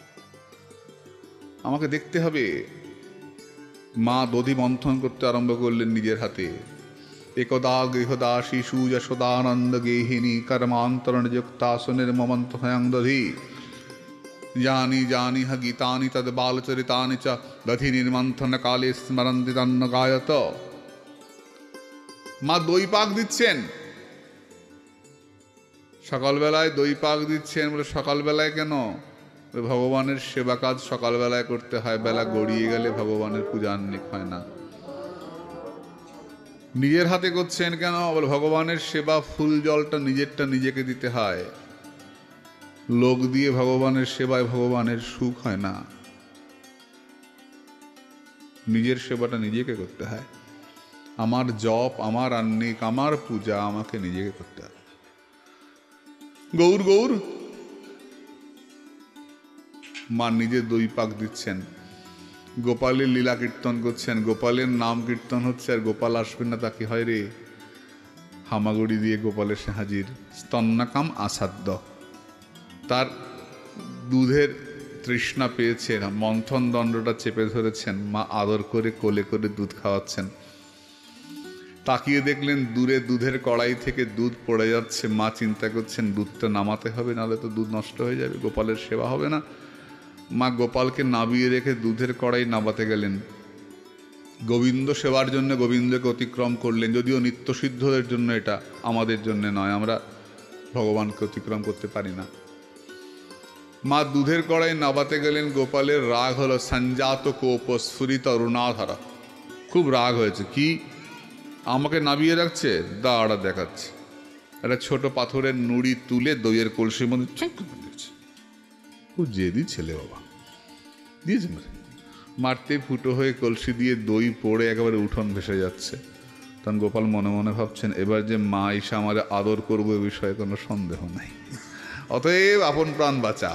আমাকে দেখতে হবে। মা দধি মন্থন করতে আরম্ভ করলেন নিজের হাতে। একদা গৃহদাসী সুযশোদানন্দ গেহিনী কর্মান্তরণ যুক্তাসনের মমন্ত হয়ং দধি জানি জানি হ গীতানি তদ বালচরিতানি চ দধি নির্মন্থন কালে স্মরন্তি তন্ন গায়ত। মা দই পাক দিচ্ছেন, সকালবেলায় দই পাক দিচ্ছেন। বলে সকালবেলায় কেন? ভগবানের সেবা কাজ সকালবেলায় করতে হয়, বেলা গড়িয়ে গেলে ভগবানের পূজা আহ্নিক হয় না। নিজের হাতে করছেন কেন? বলে ভগবানের সেবা, ফুল জলটা নিজেরটা নিজেকে দিতে হয়। লোক দিয়ে ভগবানের সেবায় ভগবানের সুখ হয় না, নিজের সেবাটা নিজেকে করতে হয়। আমার জপ, আমার আহ্নিক, আমার পূজা আমাকে নিজেকে করতে হয়। গৌর গৌর, মা নিজে দই পাক দিচ্ছেন, গোপালের লীলা কীর্তন করছেন, গোপালের নাম কীর্তন হচ্ছে। আর গোপাল আসবেন না তা কি হয় রে? হামাগুড়ি দিয়ে গোপালের সে হাজির। স্তন্যকাম আসাধ্য, তার দুধের তৃষ্ণা পেয়েছেন, মন্থন দণ্ডটা চেপে ধরেছেন। মা আদর করে কোলে করে দুধ খাওয়াচ্ছেন। তাকিয়ে দেখলেন দূরে দুধের কড়াই থেকে দুধ পড়ে যাচ্ছে। মা চিন্তা করছেন দুধটা নামাতে হবে, নাহলে তো দুধ নষ্ট হয়ে যাবে, গোপালের সেবা হবে না। মা গোপালকে নাবিয়ে রেখে দুধের কড়াই নামাতে গেলেন। গোবিন্দ সেবার জন্য গোবিন্দকে অতিক্রম করলেন। যদিও নিত্যসিদ্ধদের জন্য এটা, আমাদের জন্য নয়, আমরা ভগবানকে অতিক্রম করতে পারি না। মা দুধের কড়াই নাবাতে গেলেন। গোপালের রাগ হলো, সঞ্জাত কোপ স্ফুরিত অরুণাধর, খুব রাগ হয়েছে। কি আমাকে নামিয়ে রাখছে? দাঁড়া দেখাচ্ছে। একটা ছোট পাথরের নুড়ি তুলে দইয়ের কলসির মধ্যে ছুঁক করে দিয়েছে। খুব জেদি ছেলে বাবা, দিয়েছে মারতে ফুটো হয়ে কলসি দিয়ে দই পড়ে একেবারে উঠোন ভেসে যাচ্ছে। তখন গোপাল মনে মনে ভাবছেন, এবার যে মা এসে আমার আদর করবো এ বিষয়ে কোনো সন্দেহ নাই। অতএব আপন প্রাণ বাঁচা।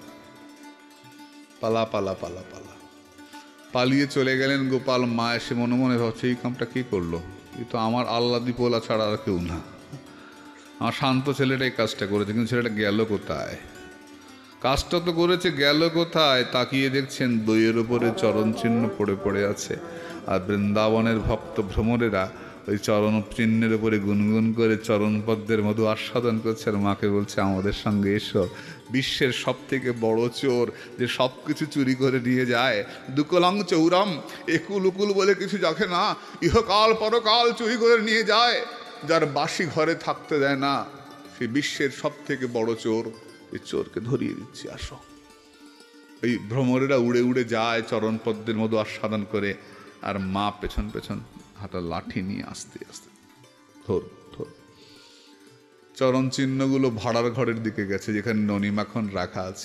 পালা পালা পালা পালা পালিয়ে চলে গেলেন গোপাল। মা এসে মনে মনে ভাবছে, এই কামটা কি করলো? এই তো আমার আল্লাদি পোলা ছাড়া আর কেউ না। আমার শান্ত ছেলেটা এই কাজটা করেছে, কিন্তু ছেলেটা গেল কোথায়? কাজটা তো করেছে, গেল কোথায়? তাকিয়ে দেখছেন দইয়ের উপরে চরণ চিহ্ন পড়ে পড়ে আছে। আর বৃন্দাবনের ভক্ত ভ্রমরেরা ওই চরণ চিহ্নের উপরে গুনগুন করে চরণ পদ্মের মধু আস্বাদন করছে। আর মাকে বলছে, আমাদের সঙ্গে এসো। বিশ্বের সব থেকে বড় চোর, যে সব কিছু চুরি করে নিয়ে যায়, দুকলং চৌরম, একুল উকুল বলে কিছু যাকে না, ইহকাল পরকাল চুরি করে নিয়ে যায়, যার বাসি ঘরে থাকতে দেয় না, সে বিশ্বের সব থেকে বড় চোর। এই চোরকে ধরিয়ে দিচ্ছি, আসো। এই ভ্রমরেরা উড়ে উড়ে যায় চরণ পদ্মের মধু আস্বাদন করে। আর মা পেছন পেছন হাতে লাঠি নিয়ে আস্তে আস্তে ধর ধর। চরণ চিহ্নগুলো ভাড়ার ঘরের দিকে গেছে, যেখানে ননি মাখন রাখা আছে।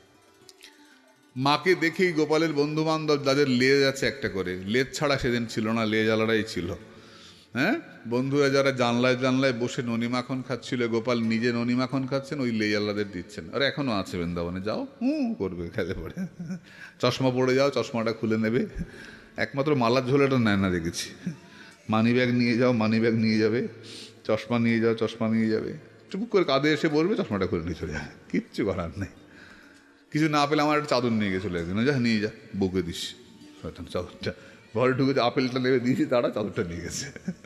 মাকে দেখেই গোপালের বন্ধু বান্ধব, যাদের লেজ আছে একটা করে, লেজ ছাড়া সেদিন ছিল না, লেজ আলাদাই ছিল, হ্যাঁ, বন্ধুরা যারা জানলায় জানলায় বসে ননি মাখন খাচ্ছিল, গোপাল নিজে ননি মাখন খাচ্ছেন, ওই লেজ আলাদের দিচ্ছেন। আর এখনো আছে বৃন্দাবনে, যাও করবে খেলে পড়ে। চশমা পড়ে যাও, চশমাটা খুলে নেবে। একমাত্র মালার ঝোলাটা নেয় না দেখেছি। মানি ব্যাগ নিয়ে যাও, মানি ব্যাগ নিয়ে যাবে। চশমা নিয়ে যাও, চশমা নিয়ে যাবে। চুপ করে কাঁধে এসে বলবে, চশমাটা খুলে নিয়ে চলে যায়। কিচ্ছু করার নেই। কিছু না পেলে আমার একটা চাদর নিয়ে গেছিল একদিন, যা নিয়ে যা, বউকে দিস চাদরটা। ঘরে ঢুকেছে, আপেলটা নেবে দিয়েছি, তারা চাদরটা নিয়ে গেছে।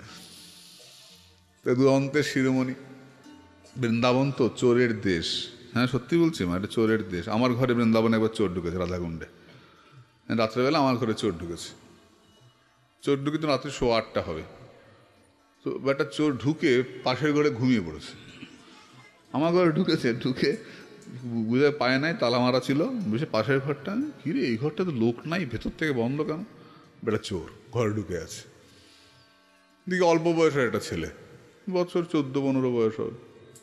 তো দুরন্তের শিরোমণি। বৃন্দাবন তো চোরের দেশ। হ্যাঁ, সত্যি বলছি মা, এটা চোরের দেশ। আমার ঘরে বৃন্দাবনে একবার চোর ঢুকেছে, রাধাকুণ্ডে। রাত্রেবেলা আমার ঘরে চোর ঢুকেছে। চোর ঢুকে তো রাত্রে 8:15 হবে। তো একটা চোর ঢুকে পাশের ঘরে ঘুমিয়ে পড়েছে। আমার ঘরে ঢুকেছে, ঢুকে বুঝে পায় নাই, তালা মারা ছিল, বুঝে পাশের ঘরটা, কিরে এই ঘরটা তো লোক নাই, ভেতর থেকে বন্ধ কেন? বেটা চোর ঘরে ঢুকে আছে। দিকে অল্প বয়সের একটা ছেলে, বছর 14-15 বয়স হবে,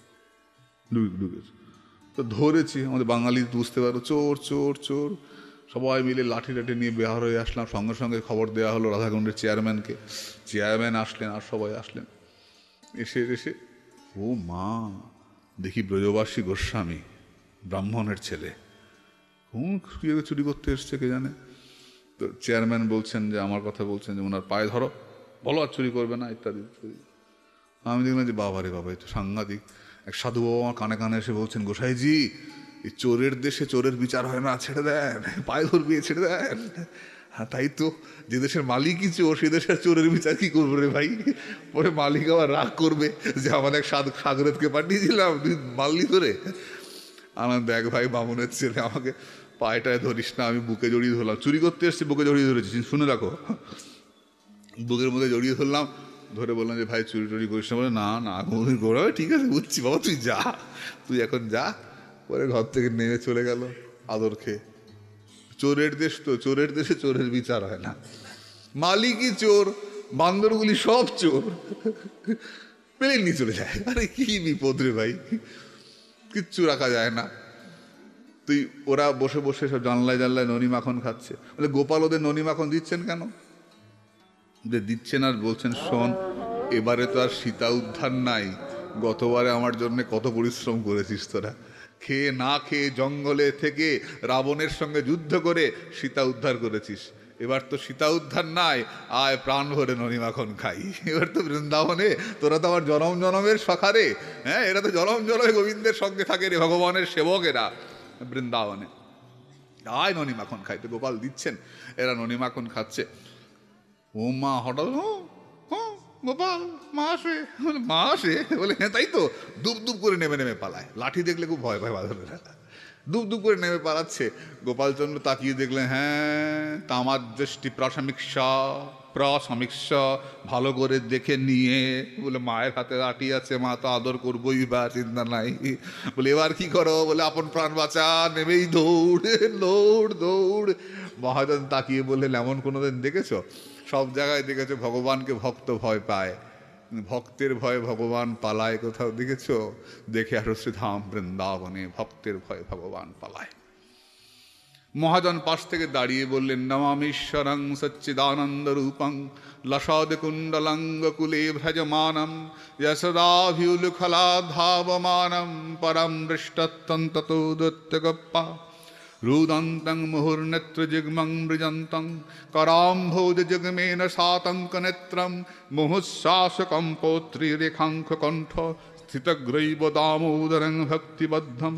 ঢুকেছে। তো ধরেছি, আমাদের বাঙালি বুঝতে পারো, চোর চোর চোর। সবাই মিলে লাঠি টাঠি নিয়ে বেহার হয়ে আসলাম। সঙ্গে সঙ্গে খবর দেওয়া হলো রাধাকুণ্ডের চেয়ারম্যানকে। চেয়ারম্যান আসলেন, আর সবাই আসলেন। এসে ও মা, দেখি ব্রজবাসী গোস্বামী, ব্রাহ্মণের ছেলে, কীভাবে চুরি করতে এসছে কে জানে। তো চেয়ারম্যান বলছেন যে, আমার কথা বলছেন যে, ওনার পায়ে ধরো, বলো আর চুরি করবে না, ইত্যাদি ইত্যাদি। আমি দেখলাম যে বাবা রে বাবা, এই তো সাংঘাতিক। এক সাধু বাবা আমার কানে কানে এসে বলছেন, গোসাইজি, এই চোরের দেশে চোরের বিচার হয় না, ছেড়ে দেন, পায়ে ধরবি, ছেড়ে দেন। হ্যাঁ তাই তো, যে দেশের মালিকই চোর, সে দেশের চোরের বিচার কি করবো রে ভাই? পরে মালিক আবার রাগ করবে যে আমার এক সাগরেতকে পাঠিয়েছিলাম, তুই মাল্লি ধরে। আমার দেখ ভাই, বামুনের ছেলে, আমাকে পায়েটায় ধরিস না, আমি বুকে জড়িয়ে ধরলাম। চুরি করতে এসছি, বুকে জড়িয়ে ধরেছি, শুনে রাখো। বুকের মধ্যে জড়িয়ে ধরলাম, ধরে বললাম যে ভাই চুরি টুরি করিস না। বলে না না, কোনোদিন করবে। ঠিক আছে বুঝছি বাবা, তুই যা, তুই এখন যা। পরে ঘর থেকে নেমে চলে গেল আদর খেয়ে। চোরের দেশ তো, চোরের দেশে চোরের বিচার হয় না। মালিকই চোর, বান্দরগুলি সব চোর, পেলে নিয়ে চলে যায়। আরে কি বিপদ রে ভাই, কিচ্ছু রাখা যায় না। তুই ওরা বসে বসে সব জানলায় জানলায় ননি মাখন খাচ্ছে। বলে গোপাল ওদের ননি মাখন দিচ্ছেন কেন? যে দিচ্ছেন আর বলছেন, শোন, এবারে তো আর সীতা উদ্ধার নাই, গতবারে আমার জন্য কত পরিশ্রম করেছিস তোরা, খেয়ে না খেয়ে জঙ্গলে থেকে রাবণের সঙ্গে যুদ্ধ করে সীতা উদ্ধার করেছিস। এবার তো সীতা উদ্ধার নাই, আয় প্রাণ ভরে ননি মাখন খাই। এবার তো বৃন্দাবনে তোরা তো আমার জনম জনমের সখারে, হ্যাঁ, এরা তো জনম জনমে গোবিন্দের সঙ্গে থাকে রে, ভগবানের সেবক এরা বৃন্দাবনে। আয় ননি মাখন খাই। তো গোপাল দিচ্ছেন, এরা ননি মাখন খাচ্ছে। ও মা হঠাৎ, গোপাল মা আসে, মা আসে বলে, হ্যাঁ তাই তো, দুপ দুপ করে নেমে নেমে পালায়। লাঠি দেখলে খুব ভয় পায় বাঁদরেরা, দুপ দুপ করে নেমে পালাচ্ছে। গোপালচন্দ্র তাকিয়ে দেখলেন, হ্যাঁ, তামার দৃষ্টি প্রাসমীক্ষা, ভালো করে দেখে নিয়ে বলে মায়ের হাতে আটি আছে, মা তো আদর করবোই, বা চিন্তা নাই। বলে এবার কি করো? বলে আপন প্রাণ বাঁচা, নেমেই দৌড় দৌড় দৌড়। মহাজন তাকিয়ে বললেন, এমন কোনোদিন দেখেছ? সব জায়গায় দেখেছো ভগবানকে ভক্ত ভয় পায়, ভক্তের ভয়ে ভগবান পালায়, কোথাও দেখেছ? দেখে আরো শ্রীধাম বৃন্দাবনে ভক্তের ভয়ে ভগবান পালায়। মহাজন পাশ থেকে দাঁড়িয়ে বললেন, নমামীশ্বরং সচ্চিদানন্দ রূপং লসদ কুণ্ডলঙ্গ কুলে ভ্রজমানম যশদাভিউলুখলাধাবমানম পরম দৃষ্টত্তন্ততো দত্তগপ্পা রুদন্তং মুহুর্নেত্র জিগ্মং মৃজন্তং कराम्भोज जगमेन सातंक नेत्रम मुहुश्वासकं पौत्री रेखांक कंठ स्थितग्रैव दामोदरं भक्तिबद्धम।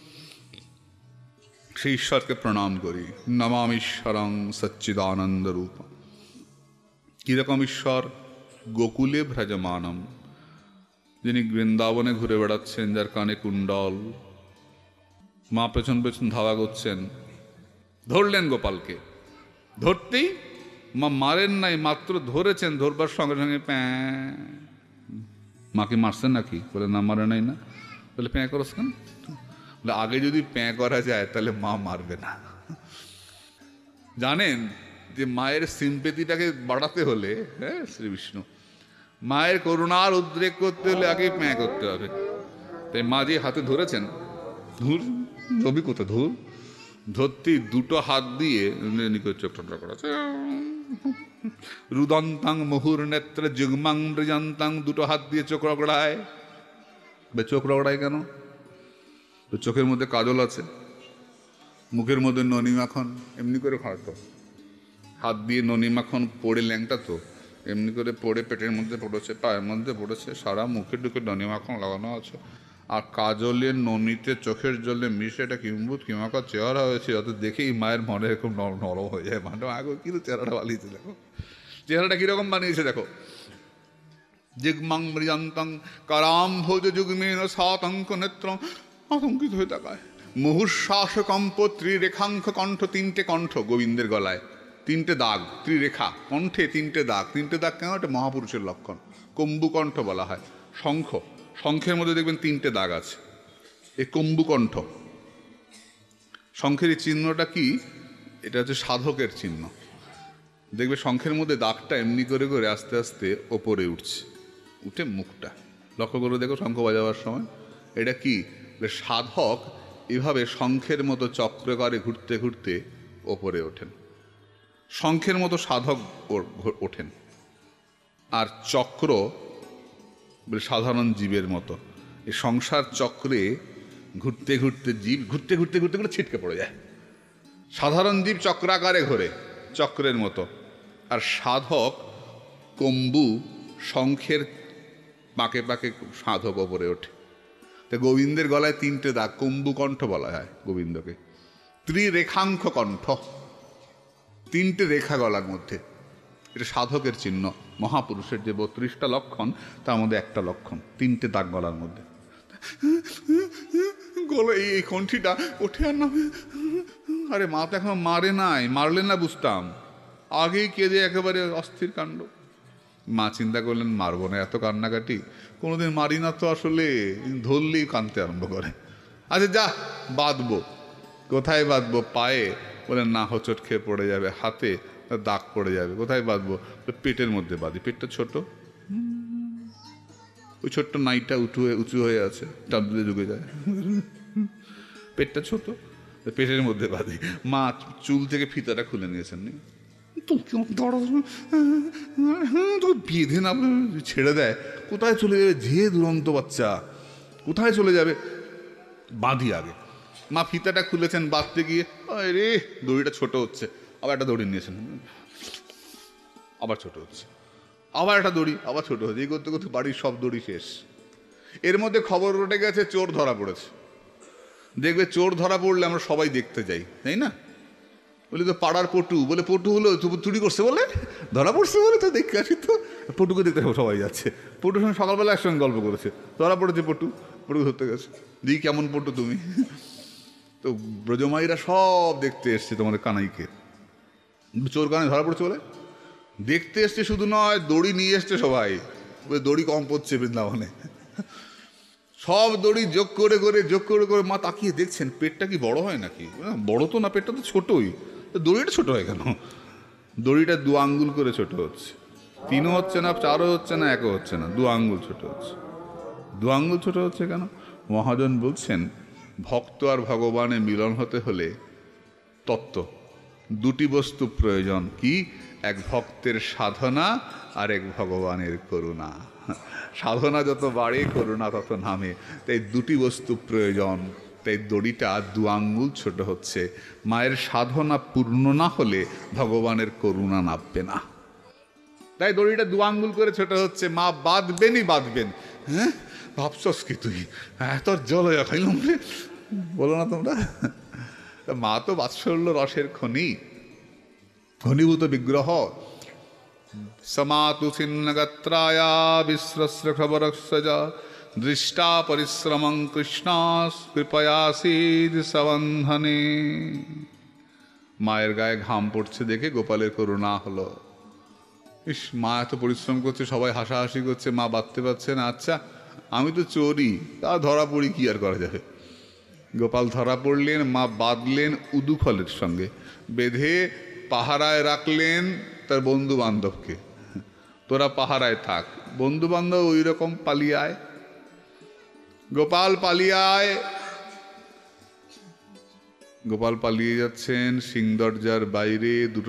श्री ईश्वर के प्रणाम करी, नमामीश्वरं सच्चिदानंद रूप। কিরকম ঈশ্বর? গোকুলে ভ্রজমানম, যিনি বৃন্দাবনে ঘুরে বেড়াচ্ছেন, যার কানে কুণ্ডল, মা পেছন পেছন ধাওয়া করছেন। ধরলেন গোপালকে, ধরতেই মা মারেন নাই, মাত্র ধরেছেন, ধরবার সঙ্গে সঙ্গে প্যাঁ। মাকে মারছেন নাকি? বলে না, মারে নাই। না? বলে প্যাঁ করস কেন? বলে আগে যদি প্যাঁ করা যায় তাহলে মা মারবে না। জানেন যে মায়ের সিম্পেথিটাকে বাড়াতে হলে, হ্যাঁ, শ্রী বিষ্ণু, মায়ের করুণার উদ্রেক করতে হলে আগে প্যাঁ করতে হবে। তাই মা যে হাতে ধরেছেন, ধুর রবি কোথা, ধুর ধরতেই দুটো হাত দিয়ে চোখটা করেছে। রুদন্তাং মুহুর নেত্র যুগ্মাং মৃজন্তাং, দুটো হাত দিয়ে চোখ রগড়ায়। চোখ রগড়ায় কেন? চোখের মধ্যে কাজল আছে, মুখের মধ্যে ননি মাখন, এমনি করে খাওয়াতো। হাত দিয়ে ননি মাখন পড়ে, ল্যাংটা তো এমনি করে পড়ে পেটের মধ্যে পড়েছে, পায়ের মধ্যে পড়েছে, সারা মুখে ঢুকে ননি মাখন লাগানো আছে। আর কাজলের ননিতে চোখের জলে মিশে একটা কিম্বুত কিমাকা চেহারা হয়েছে, অত দেখেই মায়ের মনে এরকম নরম হয়ে যায়। মানে আগে কিন্তু চেহারাটা বানিয়েছে, দেখো চেহারাটা কিরকম বানিয়েছে, দেখো। জিগ্মাং মৃজন্তং কারাম্ভোজ যুগ্মেন সাতঙ্ক নেত্রম, আতঙ্কিত হয়ে তাকায়। মুহুশ্বাস কম্প ত্রিরেখাঙ্ক কণ্ঠ, তিনটে কণ্ঠ গোবিন্দের গলায়, তিনটে দাগ, ত্রিরেখা কণ্ঠে তিনটে দাগ। তিনটে দাগ কেন? এটা মহাপুরুষের লক্ষণ, কম্বুকণ্ঠ বলা হয়। শঙ্খ, শঙ্খের মধ্যে দেখবেন তিনটে দাগ আছে, এই কম্বুকণ্ঠ। শঙ্খের এই চিহ্নটা কি? এটা হচ্ছে সাধকের চিহ্ন। দেখবে শঙ্খের মধ্যে দাগটা এমনি করে করে আস্তে আস্তে ওপরে উঠছে, উঠে মুখটা লক্ষ্য করে দেখো শঙ্খ বাজাবার সময়। এটা কি? সাধক এভাবে শঙ্খের মতো চক্রকারে ঘুরতে ঘুরতে ওপরে ওঠেন। শঙ্খের মতো সাধক ওঠেন। আর চক্র সাধারণ জীবের মতো, এই সংসার চক্রে ঘুরতে ঘুরতে জীব ঘুরতে ঘুরতে ঘুরতে ঘুরতে ছিটকে পড়ে যায়। সাধারণ জীব চক্রাকারে ঘোরে, চক্রের মতো। আর সাধক কম্বু শঙ্খের পাকে পাকে সাধক ওপরে ওঠে। তো গোবিন্দের গলায় তিনটে দাগ, কম্বু কণ্ঠ বলা হয় গোবিন্দকে। ত্রিরেখাঙ্ক কণ্ঠ, তিনটে রেখা গলার মধ্যে। এটা সাধকের চিহ্ন। মহাপুরুষের যে 32টা লক্ষণ তার মধ্যে একটা লক্ষণ, তিনটে দাগ গলার মধ্যে। গলা এই কণ্ঠিটা ওঠে আর নামে। আরে মা তো এখন মারে নাই, মারলে না বুঝতাম, আগেই কেঁদে একেবারে অস্থির কাণ্ড। মা চিন্তা করলেন মারবো না, এত কান্নাকাটি কোনোদিন মারি না তো, আসলে ধরলেই কাঁদতে আরম্ভ করে। আচ্ছা যা বাঁধবো। কোথায় বাঁধবো? পায়ে। বলেন না, হোঁচট খেয়ে পড়ে যাবে, হাতে দাগ পড়ে যাবে। কোথায় বাঁধবো? পেটের মধ্যে বাঁধি, পেটটা ছোট, ওই ছোট্ট নাইটা উঁচু হয়ে আছে, টাপ দিলে ঢুকে যায়, পেটটা ছোট, পেটের মধ্যে বাঁধি। মা চুল থেকে ফিতাটা খুলে নিয়েছেন, বেঁধে না ছেড়ে দেয়। কোথায় চলে যাবে? যে দুরন্ত বাচ্চা, কোথায় চলে যাবে? বাঁধি আগে। মা ফিতাটা খুলেছেন, বাঁধতে গিয়ে রে দড়িটা ছোট হচ্ছে, আবার একটা দড়ি নিয়েছেন, আবার ছোট হচ্ছে, আবার একটা দড়ি, আবার ছোট হচ্ছে। এই করতে করতে বাড়ির সব দড়ি শেষ। এর মধ্যে খবর উঠে গেছে চোর ধরা পড়েছে। দেখবে চোর ধরা পড়লে আমরা সবাই দেখতে যাই, তাই না? বলি তো পাড়ার পটু, বলে পটু হলো চুরি করছে বলে ধরা পড়ছে, বলে তো দেখতে আসি, তো পটুকে দেখতে সবাই যাচ্ছে। পটুর সঙ্গে সকালবেলা একসঙ্গে গল্প করেছে, ধরা পড়েছে পটু, পটুকে ধরতে গেছে। দিই কেমন পটু তুমি? তো ব্রজমাইরা সব দেখতে এসছে তোমাদের কানাইকে, চোর কানে ধরা পড়ছে বলে দেখতে এসছে, শুধু নয় দড়ি নিয়ে এসছে সবাই, দড়ি কম পড়ছে বৃন্দাবনে, সব দড়ি যোগ করে করে মা তাকিয়ে দেখছেন পেটটা কি বড় হয় নাকি, বড় তো না, পেটটা তো ছোটই, দড়িটা ছোট হয় কেন? দড়িটা 2 আঙ্গুল করে ছোট হচ্ছে, 3ও হচ্ছে না, 4ও হচ্ছে না, 1ও হচ্ছে না, 2 আঙ্গুল ছোট হচ্ছে। 2 আঙ্গুল ছোট হচ্ছে কেন? মহাজন বলছেন ভক্ত আর ভগবানের মিলন হতে হলে তত্ত্ব 2টি বস্তু প্রয়োজন, কি? এক ভক্তের সাধনা আর এক ভগবানের করুণা। সাধনা যত বাড়ে করুণা তত নামে, তাই 2টি বস্তু প্রয়োজন। তাই দড়িটা 2 আঙ্গুল ছোট হচ্ছে। মায়ের সাধনা পূর্ণ না হলে ভগবানের করুণা নামবে না, তাই দড়িটা 2 আঙ্গুল করে ছোট হচ্ছে। মা বাঁধবেন। হ্যাঁ, ভাবছস কি তুই, তোর জল খাইলাম রে, বলো না তোমরা? মা তো বাৎসল্য রসের ঘনীভূত বিগ্রহ। समातु छिन्नगत्राया विस्रस्र खबरस्सजा दृष्टा परिश्रमं कृष्णा कृपयासीद सबंधने। মায়ের গায়ে ঘাম পড়ছে দেখে গোপালের করুণা হলো। ইস, মা এত পরিশ্রম করছে, সবাই হাসাহাসি করছে, মা বাঁধতে পারছে না। আচ্ছা, আমি তো চোরই, তা ধরা পড়ি, কি আর করা যাবে। গোপাল ধরা পড়লেন, মা বাঁধলেন উদুখলের সঙ্গে, বেঁধে পাহারায় রাখলেন তার বন্ধু বান্ধবকে, তোরা পাহারায় থাক। বন্ধু বান্ধব ওই রকম পালিয়ে আয়, গোপাল পালিয়ে আয়। গোপাল পালিয়ে যাচ্ছেন, সিংদরজার বাইরে 2টো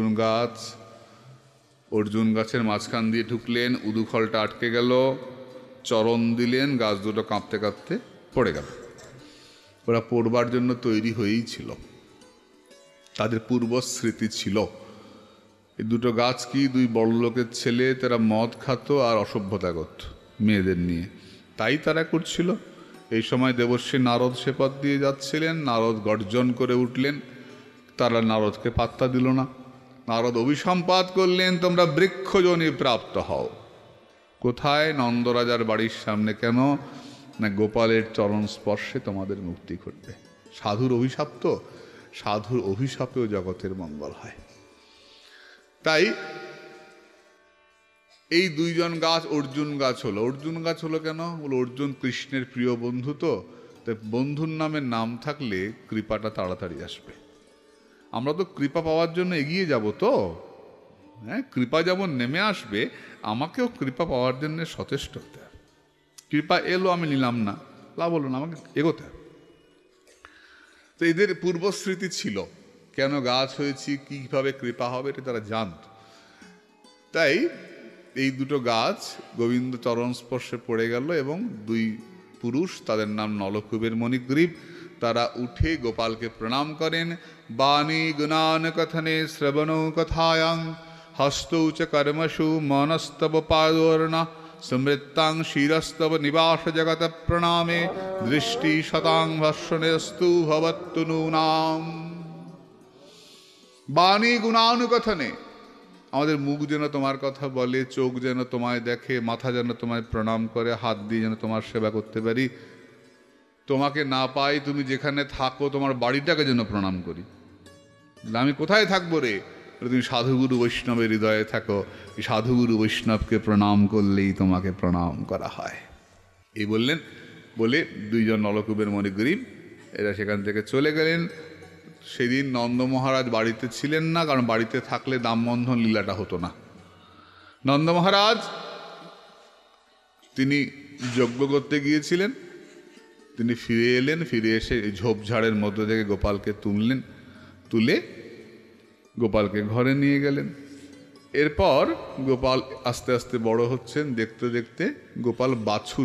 অর্জুন গাছের মাঝখান দিয়ে ঢুকলেন, উদুখলটা আটকে গেল, চরণ দিলেন, গাছ দুটো কাঁপতে কাঁপতে পড়ে গেল। ওরা পড়বার জন্য তৈরি হয়েই ছিল, তাদের পূর্ব স্মৃতি ছিল। এই 2টো গাছ কি, 2 বড় লোকের ছেলে, তারা মদ খাত আর অসভ্যতা করত মেয়েদের নিয়ে, তাই তারা করছিল। এই সময় দেবর্ষী নারদ সে পথ দিয়ে যাচ্ছিলেন, নারদ গর্জন করে উঠলেন, তারা নারদকে পাত্তা দিল না। নারদ অভিসম্পাত করলেন, তোমরা বৃক্ষজনে প্রাপ্ত হও। কোথায়? নন্দরাজার বাড়ির সামনে। কেন না, গোপালের চরণ স্পর্শে তোমাদের মুক্তি ঘটবে। সাধুর অভিশাপ তো, সাধুর অভিশাপেও জগতের মঙ্গল হয়। তাই এই 2জন গাছ অর্জুন গাছ হলো। অর্জুন গাছ হলো কেন? বলো, অর্জুন কৃষ্ণের প্রিয় বন্ধু তো, তাই বন্ধুর নামে নাম থাকলে কৃপাটা তাড়াতাড়ি আসবে। আমরা তো কৃপা পাওয়ার জন্য এগিয়ে যাব তো, হ্যাঁ, কৃপা যেমন নেমে আসবে, আমাকেও কৃপা পাওয়ার জন্য সচেষ্ট হতে হবে। কৃপা এলো, আমি নিলাম না, লাভ হলো না, আমাকে এগোতে হবে। তো এদের পূর্বস্মৃতি ছিল, কেন গাছ হয়েছি, কিভাবে কৃপা হবে, এটা তারা জানত। তাই এই 2টো গাছ গোবিন্দ চরণ স্পর্শে পড়ে গেল, এবং 2 পুরুষ, তাদের নাম নলকুবের মণিগ্রীব, তারা উঠে গোপালকে প্রণাম করেন। বাণী গুণান কথনে শ্রবণৌ কথায়াং হস্তৌ চ কর্মসু মনস্তব পাদোর্ণা সমৃত্তাং শিরস্তব নিবাস জগত প্রণামে দৃষ্টি শতাং ভর্ষণেস্তু ভবত্তু নূনাম। বাণী গুণানুকথনে, আমাদের মুখ যেন তোমার কথা বলে, চোখ যেন তোমায় দেখে, মাথা যেন তোমায় প্রণাম করে, হাত দিয়ে যেন তোমার সেবা করতে পারি। তোমাকে না পাই, তুমি যেখানে থাকো তোমার বাড়িটাকে যেন প্রণাম করি। আমি কোথায় থাকবো রে? তুমি সাধুগুরু বৈষ্ণবের হৃদয়ে থাকো, সাধুগুরু বৈষ্ণবকে প্রণাম করলেই তোমাকে প্রণাম করা হয়। এই বললেন, বলে 2জন নলকুবের মণিগ্রীব এরা সেখান থেকে চলে গেলেন। সেদিন নন্দ মহারাজ বাড়িতে ছিলেন না, কারণ বাড়িতে থাকলে দামবন্ধন লীলাটা হতো না। নন্দ মহারাজ তিনি যজ্ঞ করতে গিয়েছিলেন, তিনি ফিরে এলেন, ফিরে এসে ঝোপঝাড়ের মধ্যে থেকে গোপালকে তুলে গোপালকে ঘরে নিয়ে গেলেন। এরপর গোপাল আস্তে আস্তে বড় হচ্ছেন, দেখতে দেখতে গোপাল বাছুর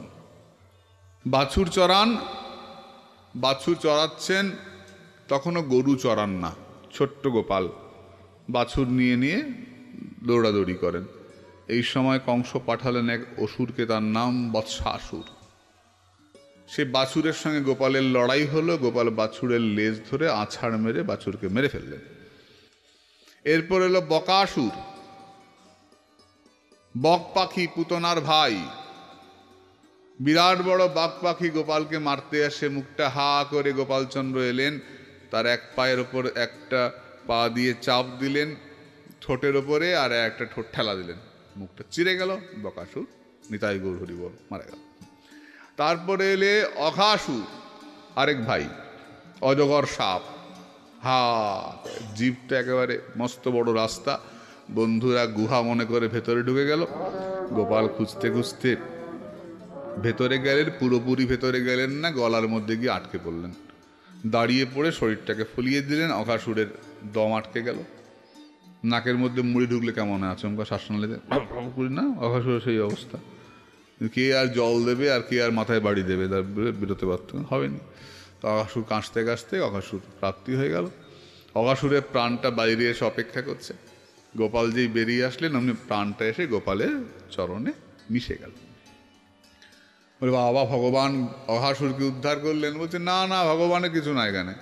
চড়াচ্ছেন। তখনও গরু চড়ান না, ছোট্ট গোপাল বাছুর নিয়ে দৌড়াদৌড়ি করেন। এই সময় কংস পাঠালেন এক অসুরকে, তার নাম বৎসাসুর। সে বাছুরের সঙ্গে গোপালের লড়াই হলো, গোপাল বাছুরের লেজ ধরে আছাড় মেরে বাছুরকে মেরে ফেললেন। এরপর এলো বকাসুর, বক পাখি পুতনার ভাই। বিরাট বড় বাঘ পাখি গোপালকে মারতে আসে, মুখটা হা করে গোপালচন্দ্র এলেন, তার এক পায়ের ওপর একটা পা দিয়ে চাপ দিলেন ঠোঁটের ওপরে, আর একটা ঠোঁট ঠেলা দিলেন, মুখটা চিরে গেল। বকাসুর, নিতাই গৌর হরি বল, মারা গেল। তারপরে এলে অঘাসুর, আরেক ভাই, অজগর সাপ, হা, জিভটা একেবারে মস্ত বড় রাস্তা। বন্ধুরা গুহা মনে করে ভেতরে ঢুকে গেল। গোপাল খুঁজতে খুঁজতে ভেতরে গেলেন, পুরোপুরি ভেতরে গেলেন না, গলার মধ্যে গিয়ে আটকে পড়লেন। দাঁড়িয়ে পড়ে শরীরটাকে ফুলিয়ে দিলেন, অঘাসুরের দম আটকে গেল। নাকের মধ্যে মুড়ি ঢুকলে কেমন হয়, আচমকা শ্বাসনালে করি না, অঘাসুরের সেই অবস্থা। কে আর জল দেবে আর কে আর মাথায় বাড়ি দেবে, তার বেরোতে পারত না, হবেনি। তো অঘাসুর কাঁচতে কাঁচতে অঘাসুর প্রাপ্তি হয়ে গেল। অঘাসুরের প্রাণটা বাইরে এসে অপেক্ষা করছে। গোপাল যেই বেরিয়ে আসলেন অমনি প্রাণটা এসে গোপালের চরণে মিশে গেল। বলে বাবা, ভগবান অঘাসুরকে উদ্ধার করলেন। বলছে না না, ভগবানের কিছু নাই এখানে।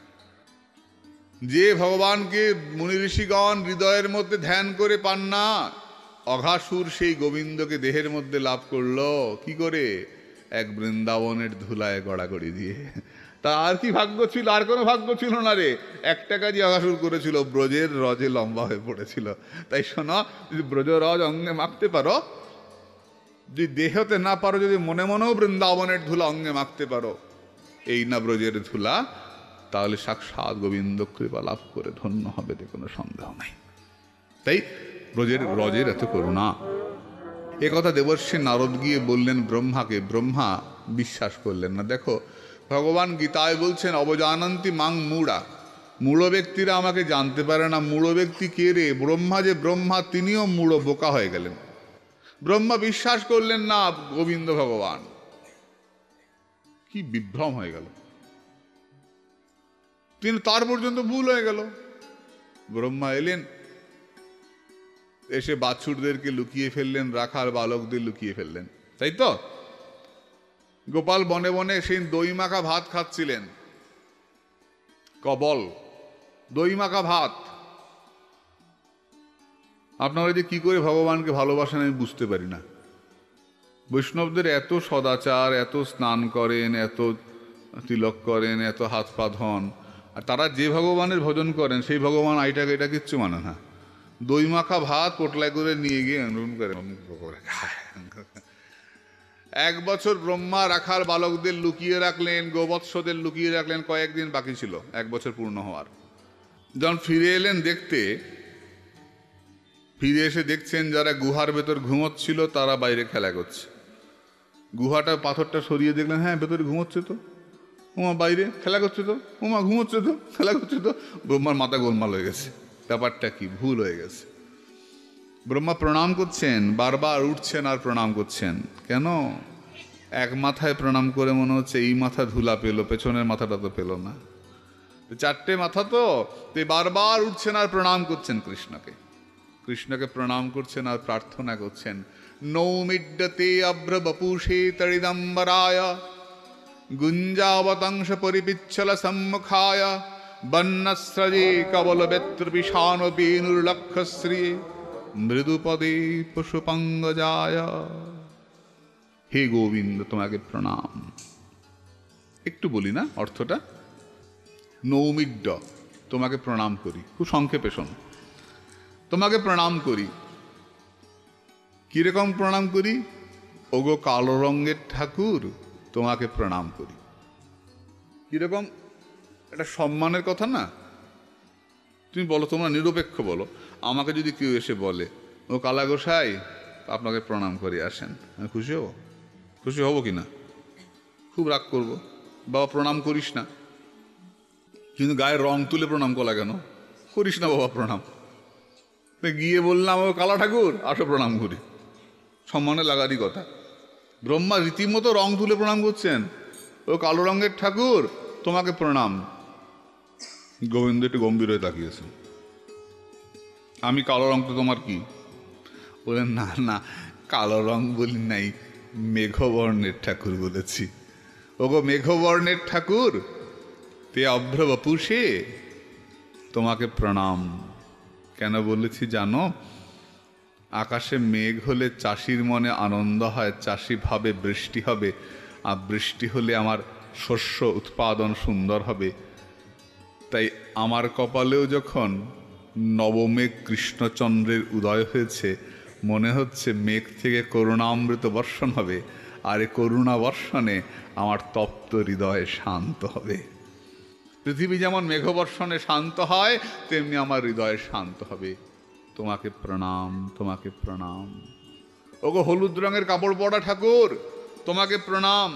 যে ভগবানকে মুনি ঋষিগণ হৃদয়ের মধ্যে ধ্যান করে পান না, অঘাসুর সেই গোবিন্দকে দেহের মধ্যে লাভ করলো কি করে? এক বৃন্দাবনের ধুলায় গড়াগড়ি দিয়ে। তা আর কি ভাগ্য ছিল? আর কোনো ভাগ্য ছিল না রে। একটা কাজই অঘাসুর করেছিল, ব্রজের রজে লম্বা হয়ে পড়েছিল। তাই শোনো, যদি ব্রজ রজ অঙ্গে মাখতে পারো, যদি দেহতে না পারো, যদি মনে মনেও বৃন্দাবনের ধুলা অঙ্গে মাখতে পারো, এই না ব্রজের ধুলা, তাহলে সাক্ষাৎ গোবিন্দ কৃপা লাভ করে ধন্য হবে, কোনো সন্দেহ নাই। তাই ব্রজের রজের এত করুণা। এ কথা দেবর্ষী নারদ গিয়ে বললেন ব্রহ্মাকে। ব্রহ্মা বিশ্বাস করলেন না। দেখো, ভগবান গীতায় বলছেন অবজানন্তি মাং মূঢ়া, মূঢ় ব্যক্তিরা আমাকে জানতে পারে না। মূঢ় ব্যক্তি কে রে? ব্রহ্মা যে ব্রহ্মা, তিনিও মূঢ়, বোকা হয়ে গেলেন। ব্রহ্মা বিশ্বাস করলেন না গোবিন্দ ভগবান। কি বিভ্রম হয়ে গেল, তিনি তার পর্যন্ত ভুল হয়ে গেল। ব্রহ্মা এলেন, এসে বাছুরদেরকে লুকিয়ে ফেললেন, রাখাল বালকদের লুকিয়ে ফেললেন। তাই তো গোপাল বনে বনে সেই দই মাখা ভাত খাচ্ছিলেন। কবল দই মাখা ভাত। আপনারা যে কি করে ভগবানকে ভালোবাসেন আমি বুঝতে পারি না। বৈষ্ণবদের এত সদাচার, এত স্নান করেন, এত তিলক করেন, এত হাত পা ধন, আর তারা যে ভগবানের ভজন করেন সেই ভগবান আইটাকে এটা কিচ্ছু মানে না। দই মাখা ভাত পোটলায় করে নিয়ে গিয়ে খায়। 1 বছর ব্রহ্মা রাখাল বালকদের লুকিয়ে রাখলেন, গোবৎসদের লুকিয়ে রাখলেন, কয়েকদিন বাকি ছিল 1 বছর পূর্ণ হওয়ার। যখন ফিরে এলেন দেখতে, ফিরে এসে দেখছেন যারা গুহার ভেতর ঘুমোচ্ছিল তারা বাইরে খেলা করছে। গুহাটা পাথরটা সরিয়ে দেখলেন, হ্যাঁ ভেতরে ঘুমোচ্ছে তো, ওমা বাইরে খেলা করছে তো, ওমা ঘুমোচ্ছে তো, খেলা করছে তো। ব্রহ্মার মাথা গোলমাল হয়ে গেছে, ব্যাপারটা কি, ভুল হয়ে গেছে। ব্রহ্মা প্রণাম করছেন, বারবার উঠছেন আর প্রণাম করছেন। কেন? এক মাথায় প্রণাম করে মনে হচ্ছে এই মাথা ধুলা পেল, পেছনের মাথাটা তো পেল না। 4টে মাথা তো, বারবার উঠছেন আর প্রণাম করছেন কৃষ্ণকে। কৃষ্ণকে প্রণাম করছেন আর প্রার্থনা করছেন, নৌমিড্যতে অভ্র বপুষে তড়িদম্বরায় গুঞ্জাবতংশ পরিপিচ্ছল সম্মুখায় বন্নস্রজে কবল বেত্র বিষাণ বেনুর্লক্ষশ্রী মৃদুপদে পশুপঙ্গজায়। হে গোবিন্দ, তোমাকে প্রণাম। একটু বলি না অর্থটা? নৌমিড্য, তোমাকে প্রণাম করি। খুব সংক্ষেপে শোনো, তোমাকে প্রণাম করি। কিরকম প্রণাম করি? ওগো কালো রঙের ঠাকুর, তোমাকে প্রণাম করি। কিরকম? এটা সম্মানের কথা না? তুমি বলো, তোমরা নিরপেক্ষ বলো, আমাকে যদি কেউ এসে বলে ও কালা গোসাই আপনাকে প্রণাম করে আসেন, আমি খুশি হব? খুশি হব কি না? খুব রাগ করব, বাবা প্রণাম করিস না। কিন্তু গায়ের রং তুলে প্রণাম করা কেন? করিস না বাবা প্রণাম। গিয়ে বললাম ও কালা ঠাকুর আসো প্রণাম করি, সম্মানে লাগারই কথা। ব্রহ্মা রীতিমতো রং তুলে প্রণাম করছেন, ও কালো রঙের ঠাকুর তোমাকে প্রণাম। গোবিন্দ একটু গম্ভীর হয়ে তাকিয়েছেন। আমি কালো রং তো তোমার কি? বলেন না না, কালো রং বলি নাই, মেঘবর্ণের ঠাকুর বলেছি। ওগো মেঘবর্ণের ঠাকুর, তে অভ্র বপুষে তোমাকে প্রণাম। কেন বলেছি জানো? আকাশে মেঘ হলে চাষির মনে আনন্দ হয়, চাষি ভাবে বৃষ্টি হবে, আর বৃষ্টি হলে আমার শস্য উৎপাদন সুন্দর হবে। তাই আমার কপালেও যখন নবমেঘ কৃষ্ণচন্দ্রের উদয় হয়েছে, মনে হচ্ছে মেঘ থেকে করুণামৃত বর্ষণ হবে, আর এই করুণা বর্ষণে আমার তপ্ত হৃদয় শান্ত হবে। পৃথিবী যেমন মেঘবর্ষণে শান্ত হয়, তেমনি আমার হৃদয় শান্ত হবে। তোমাকে প্রণাম, তোমাকে প্রণাম। ওগো হলুদ রঙের কাপড় পরা ঠাকুর, তোমাকে প্রণাম।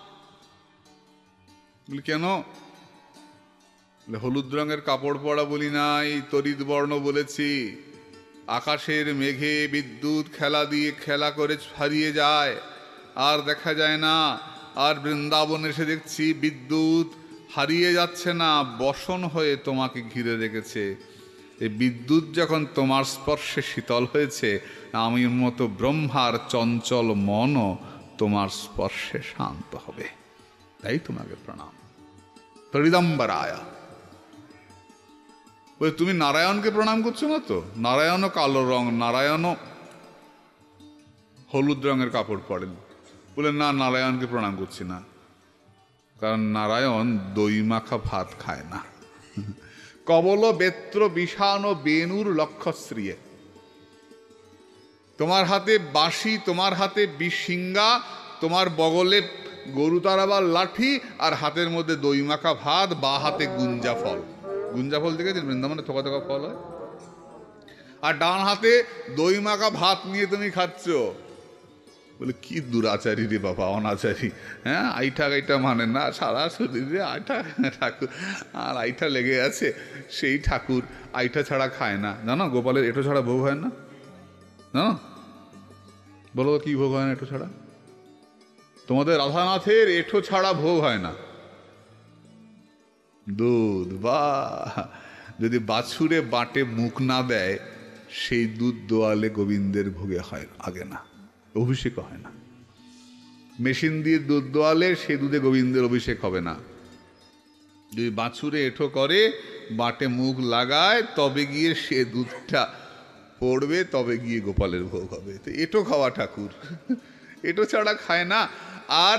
বলি কেন? হলুদ রঙের কাপড় পরা বলি নাই, তড়িৎ বর্ণ বলেছি। আকাশের মেঘে বিদ্যুৎ খেলা দিয়ে খেলা করে হারিয়ে যায়, আর দেখা যায় না। আর বৃন্দাবন এসে দেখছি বিদ্যুৎ হারিয়ে যাচ্ছে না, বসন হয়ে তোমাকে ঘিরে রেখেছে। এই বিদ্যুৎ যখন তোমার স্পর্শে শীতল হয়েছে, আমির মতো ব্রহ্মার চঞ্চল মনও তোমার স্পর্শে শান্ত হবে। তাই তোমাকে প্রণাম। তরিদম্বরায়া। ওই তুমি নারায়ণকে প্রণাম করছো না তো? নারায়ণও কালো রং, নারায়ণও হলুদ রঙের কাপড় পরেন। বলে না, নারায়ণকে প্রণাম করছি না, কারণ নারায়ণ দই মাখা ভাত খায় না। কবল বেত্র বিষাণ বেনুর লক্ষ্যশ্রিয়ে। তোমার হাতে বাঁশি, তোমার হাতে বিশিঙ্গা, তোমার বগলে গরু তাড়াবার লাঠি, আর হাতের মধ্যে দই মাখা ভাত, বা হাতে গুঞ্জা ফল। গুঞ্জা ফল দেখেছেন? বৃন্দাবনে থোকা থোকা ফল হয়। আর ডান হাতে দই মাখা ভাত নিয়ে তুমি খাচ্ছ। বলে কি দুরাচারী রে বাবা, অনাচারী। হ্যাঁ, আইঠা গাইটা মানে না, সারা শরীরে আইঠা ঠাকুর, আর আইঠা লেগে আছে। সেই ঠাকুর আইঠা ছাড়া খায় না। জানো গোপালের এঁটো ছাড়া ভোগ হয় না? জানো? বলো কি ভোগ হয় না এঁটো ছাড়া? তোমাদের রাধানাথের এঁটো ছাড়া ভোগ হয় না। দুধ, বা যদি বাছুরে বাটে মুখ না দেয়, সেই দুধ দোয়ালে গোবিন্দের ভোগে হয় আগে না, অভিষেক হয় না। মেশিন দিয়ে দুধ দোয়ালে সেই দুধে গোবিন্দের অভিষেক হবে না। যদি বাছুরে এঁঠো করে, বাটে মুখ লাগায়, তবে গিয়ে সে দুধটা পড়বে, তবে গিয়ে গোপালের ভোগ হবে। তো এঁঠো খাওয়া ঠাকুর, এঁঠো ছাড়া খায় না। আর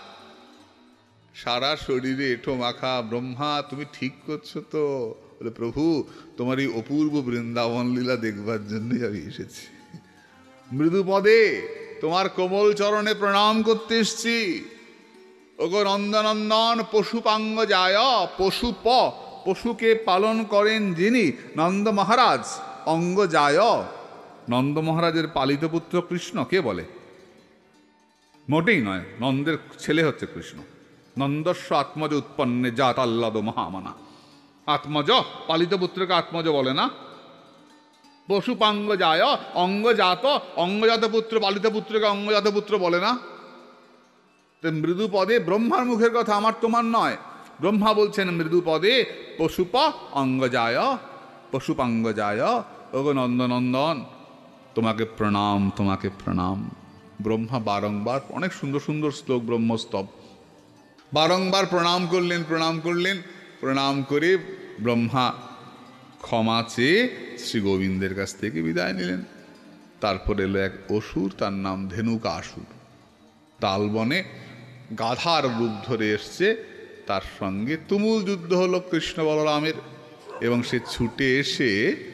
সারা শরীরে এঁঠো মাখা। ব্রহ্মা তুমি ঠিক করছো তো? বলে প্রভু, তোমার এই অপূর্ব বৃন্দাবন লীলা দেখবার জন্যই আমি এসেছি। মৃদু পদে তোমার কোমল চরণে প্রণাম করতে এসছি। ওগো নন্দনন্দন পশুপাঙ্গ যায়, পশুকে পালন করেন যিনি, নন্দ মহারাজ অঙ্গ যায়। নন্দ মহারাজের পালিত পুত্র কৃষ্ণ কে বলে? মোটেই নয়, নন্দের ছেলে হচ্ছে কৃষ্ণ। নন্দস্ব আত্মজ উৎপন্নে জাত আহ্লাদ মহামানা। আত্মজ, পালিত পুত্রকে আত্মজ বলে না। পশুপাঙ্গ যায়, অঙ্গজাত, অঙ্গজাত পুত্র, পালিত পুত্রকে অঙ্গজাত পুত্র বলে না। মৃদু পদে, ব্রহ্মার মুখের কথা, আমার তোমার নয়। ব্রহ্মা বলছেন মৃদু পদে পশুপ অঙ্গ যায়, পশুপাঙ্গ যায়। ওগো নন্দনন্দন, তোমাকে প্রণাম, তোমাকে প্রণাম। ব্রহ্মা বারংবার, অনেক সুন্দর সুন্দর শ্লোক ব্রহ্মস্তব, বারংবার প্রণাম করলেন, প্রণাম করলেন। প্রণাম করে ব্রহ্মা ক্ষমা চেয়ে শ্রী গোবিন্দের কাছ থেকে বিদায় নিলেন। তারপর এলো এক অসুর, তার নাম ধেনুকাসুর। তালবনে গাধার রূপ ধরে এসছে, তার সঙ্গে তুমুল যুদ্ধ হলো কৃষ্ণ বলরামের। এবং সে ছুটে এসে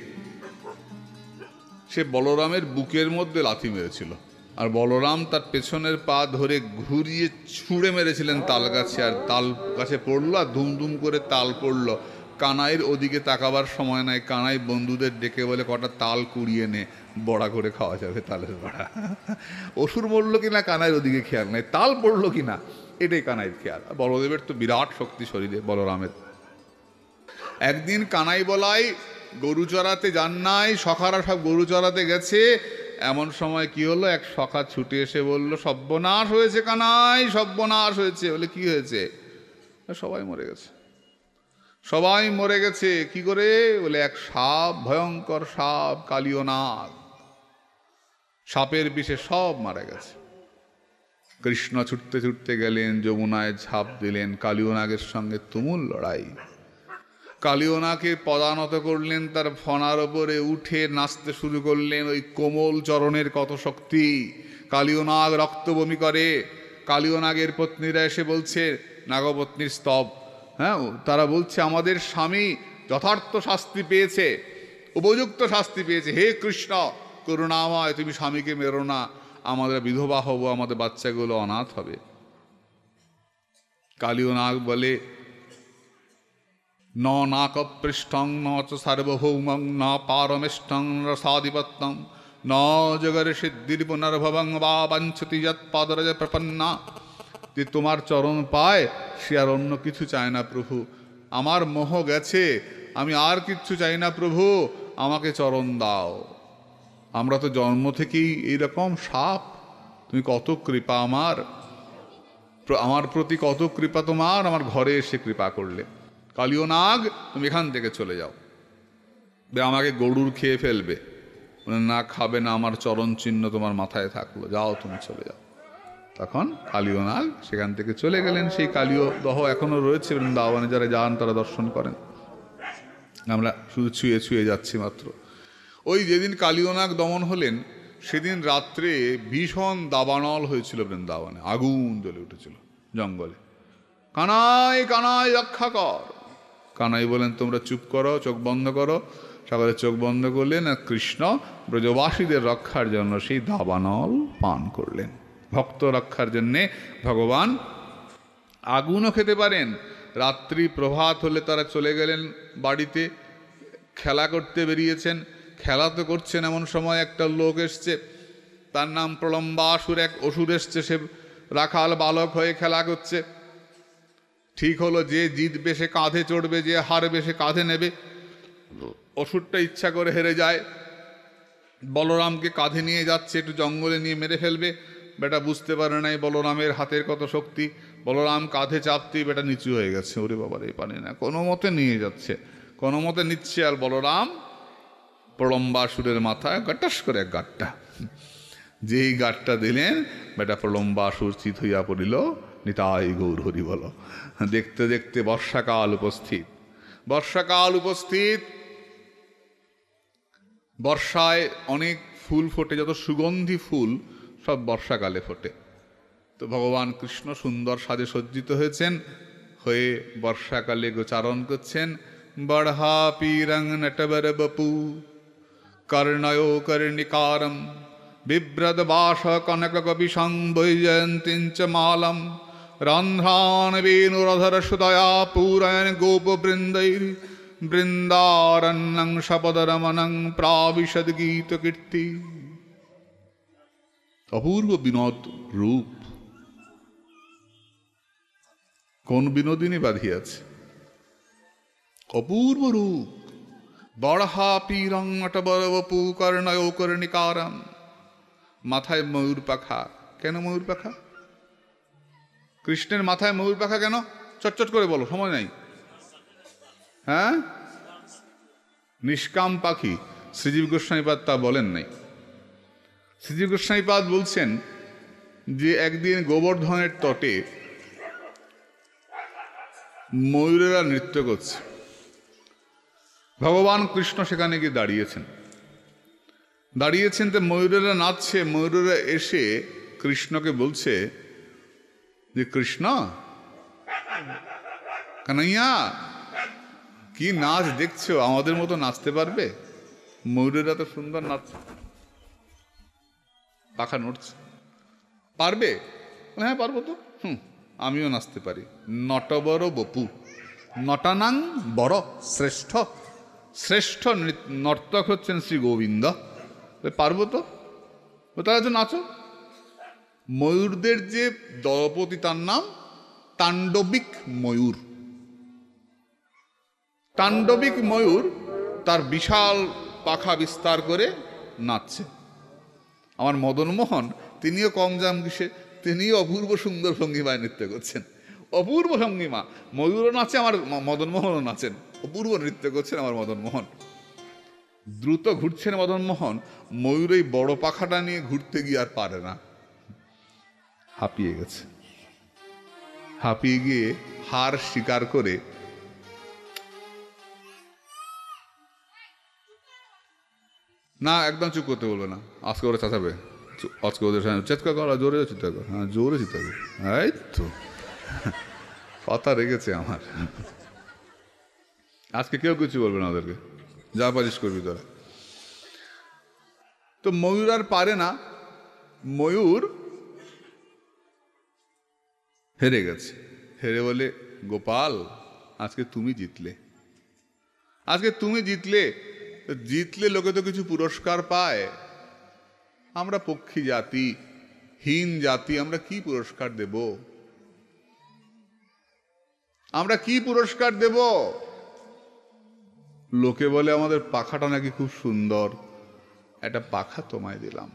সে বলরামের বুকের মধ্যে লাথি মেরেছিল, আর বলরাম তার পেছনের পা ধরে ঘুরিয়ে ছুঁড়ে মেরেছিলেন তাল গাছে। আর তাল গাছে পড়লো, আর ধুমধুম করে তাল পড়লো। কানাইয়ের ওদিকে তাকাবার সময় নাই। কানাই বন্ধুদের ডেকে বলে, কটা তাল কুড়িয়ে নে, বড়া করে খাওয়া যাবে, তালের বড়া। অসুর মরলো কিনা কানাইয়ের ওদিকে খেয়াল নাই, তাল পড়লো কিনা এটাই কানাইয়ের খেয়াল। বলদেবের তো বিরাট শক্তি শরীরে, বলরামের। একদিন কানাই বলাই গরু চড়াতে যান নাই, সখারা সব গরু চড়াতে গেছে। এমন সময় কি হলো, এক সখা ছুটে এসে বলল, সর্বনাশ হয়েছে কানাই, সর্বনাশ হয়েছে। বলে কি হয়েছে? সবাই মরে গেছে, সবাই মরে গেছে। কি করে? বলে এক সাপ, ভয়ঙ্কর সাপ, কালীয় নাগ, সাপের বিষে সব মারা গেছে। কৃষ্ণ ছুটতে ছুটতে গেলেন, যমুনায় ঝাঁপ দিলেন। কালীয় নাগের সঙ্গে তুমুল লড়াই। কালিওনাকে পদানত করলেন, তার ফনার ওপরে উঠে নাচতে শুরু করলেন। ওই কোমল চরণের কত শক্তি! কালিওনাগ রক্ত বমি করে। কালিওনাগের পত্নীরা এসে বলছে, নাগপত্নীর স্তব, হ্যাঁ, তারা বলছে আমাদের স্বামী যথার্থ শাস্তি পেয়েছে, উপযুক্ত শাস্তি পেয়েছে। হে কৃষ্ণ করুণাময়, তুমি স্বামীকে মেরো না, আমাদের বিধবা হব, আমাদের বাচ্চাগুলো অনাথ হবে। কালিওনাগ বলে, ন নাকপৃষ্ঠং ন চ সার্বভৌমং ন পারমেষ্টং রসাধিপত্যং ন জগর সিদ্ধির পুনর্ভবং বা বাঞ্ছতি যৎ পদরজ প্রপন্না। যে তোমার চরণ পায় সে আর অন্য কিছু চায় না প্রভু, আমার মোহ গেছে, আমি আর কিচ্ছু চাই না প্রভু, আমাকে চরণ দাও। আমরা তো জন্ম থেকেই এইরকম সাপ, তুমি কত কৃপা আমার প্রতি, কত কৃপা তোমার, আমার ঘরে এসে কৃপা করলে। কালিওনাগ তুমি এখান থেকে চলে যাও, আমাকে গরুর খেয়ে ফেলবে। না, খাবে না, আমার চরণ চিহ্ন তোমার মাথায় থাকলো, যাও তুমি চলে যাও। তখন কালিওনাগ সেখান থেকে চলে গেলেন। সেই কালীয় দহ এখনো রয়েছে বৃন্দাবনে, যারা যান তারা দর্শন করেন, আমরা শুধু ছুঁয়ে ছুঁয়ে যাচ্ছি মাত্র। ওই যেদিন কালিওনাগ দমন হলেন সেদিন রাত্রে ভীষণ দাবানল হয়েছিল বৃন্দাবনে, আগুন জ্বলে উঠেছিল জঙ্গলে। কানাই কানাই রক্ষা কর। কানাই বলেন তোমরা চুপ করো, চোখ বন্ধ করো। সকলে চোখ বন্ধ করলেন, আর কৃষ্ণ ব্রজবাসীদের রক্ষার জন্য সেই দাবানল পান করলেন। ভক্ত রক্ষার জন্যে ভগবান আগুনও খেতে পারেন। রাত্রি প্রভাত হলে তারা চলে গেলেন বাড়িতে, খেলা করতে বেরিয়েছেন। খেলা তো করছেন, এমন সময় একটা লোক এসছে, তার নাম প্রলম্বাসুর, এক অসুর এসছে, সে রাখাল বালক হয়ে খেলা করছে। ঠিক হলো, যে জিতবে সে কাঁধে চড়বে, যে হারবে সে কাঁধে নেবে। অসুরটা ইচ্ছা করে হেরে যায়, বলরামকে কাঁধে নিয়ে যাচ্ছে, একটু জঙ্গলে নিয়ে মেরে ফেলবে। বেটা বুঝতে পারে নাই বলরামের হাতের কত শক্তি। বলরাম কাঁধে চাপতেই বেটা নিচু হয়ে গেছে, ওরে বাবা রে, পারে না, কোনো মতে নিয়ে যাচ্ছে, কোনো মতে নিচ্ছে। আর বলরাম প্রলম্বাসুরের মাথায় গাটাস করে এক গাঁটটা, যেই গাঁটটা দিলেন বেটা প্রলম্বাসুর চিত হইয়া পড়িল। নিতাই গৌর হরি বল। দেখতে দেখতে বর্ষাকাল উপস্থিত, বর্ষাকাল উপস্থিত। বর্ষায় অনেক ফুল ফোটে, যত সুগন্ধি ফুল সব বর্ষাকালে ফোটে। তো ভগবান কৃষ্ণ সুন্দর সাজে সজ্জিত হয়েছেন, হয়ে বর্ষাকালে গোচারণ করছেন। বড়হা পীরং নটবর বপু কর্ণয় কর্ণিকারম বিভ্রদ বাস কনক কপিশং বৈজয়ন্তীঞ্চ মালম রন্ধ্রান বেণুরধর সুদয়া পূরয়ন গোপ বৃন্दैर বৃন্দারণ্যং সপদরমণং প্রাবিশদ গীত কীর্তি। অপূর্ব বিনোদ রূপ, কোন বিনোদিনী বাঁধিয়াছে, অপূর্ব রূপ। বড়হা পীরং নটবর বপু কর্ণয় কর্ণিকারম। মাথায় ময়ূর পাখা। কেন ময়ূর পাখা? কৃষ্ণের মাথায় ময়ূর পাখা কেন? চটচট করে বলো, সময় নাই। হ্যাঁ, নিষ্কাম পাখি। শ্রীজীব গোস্বামীপাদ তা বলেন নাই। শ্রীজীব গোস্বামীপাদ বলছেন যে একদিন গোবর্ধনের তটে ময়ূরেরা নৃত্য করছে, ভগবান কৃষ্ণ সেখানে গিয়ে দাঁড়িয়েছেন। তো ময়ূরেরা নাচছে। ময়ূরেরা এসে কৃষ্ণকে বলছে যে কৃষ্ণ, কানাইয়া, কি নাচ দেখছো, আমাদের মতো নাচতে পারবে? ময়ূরেরা তো সুন্দর নাচছে, পাখা নড়ছে, পারবে? হ্যাঁ পারবো তো, আমিও নাচতে পারি। নটবর বপু, নটানাং বড়, শ্রেষ্ঠ শ্রেষ্ঠ নর্তক হচ্ছেন শ্রী গোবিন্দ, পারবো তো, তারা তো নাচো। ময়ূরদের যে দলপতি তার নাম তাণ্ডবিক ময়ূর। তাণ্ডবিক ময়ূর তার বিশাল পাখা বিস্তার করে নাচছে। আমার মদনমোহন তিনিও কম জাম কিসে, তিনিও অপূর্ব সুন্দর ভঙ্গিমায় নৃত্য করছেন, অপূর্ব ভঙ্গিমা। ময়ূরও নাচে, আমার মদনমোহনও নাচেন, অপূর্ব নৃত্য করছেন আমার মদনমোহন। দ্রুত ঘুরছেন মদনমোহন, ময়ূর এই বড় পাখাটা নিয়ে ঘুরতে গিয়ে আর পারে না, হাঁপিয়ে গেছে। হাঁপিয়ে গিয়ে হার স্বীকার করে না, একদম চুপ করতে বলবে না, আজকে ওরা চাচাবে, আজকে ওদের চেতকা করা, জোরে চিৎকার কর, হ্যাঁ জোরে চিৎকার কর, এই তো কথা রেগেছে আমার। আজকে কেউ কিছু বলবে না ওদেরকে, যা পারিস করবি তোরা। তো ময়ূর আর পারে না, ময়ূর হেরে গেছে। হেরে বলে, গোপাল আজকে তুমি জিতলে, আজকে তুমি জিতলে। জিতলে লোকে তো কিছু পুরস্কার পায়, আমরা পক্ষী জাতি, হীন জাতি, আমরা কি পুরস্কার দেব? আমরা কি পুরস্কার দেব? লোকে বলে আমাদের পাখাটা নাকি খুব সুন্দর, একটা পাখা তোমায় দিলাম।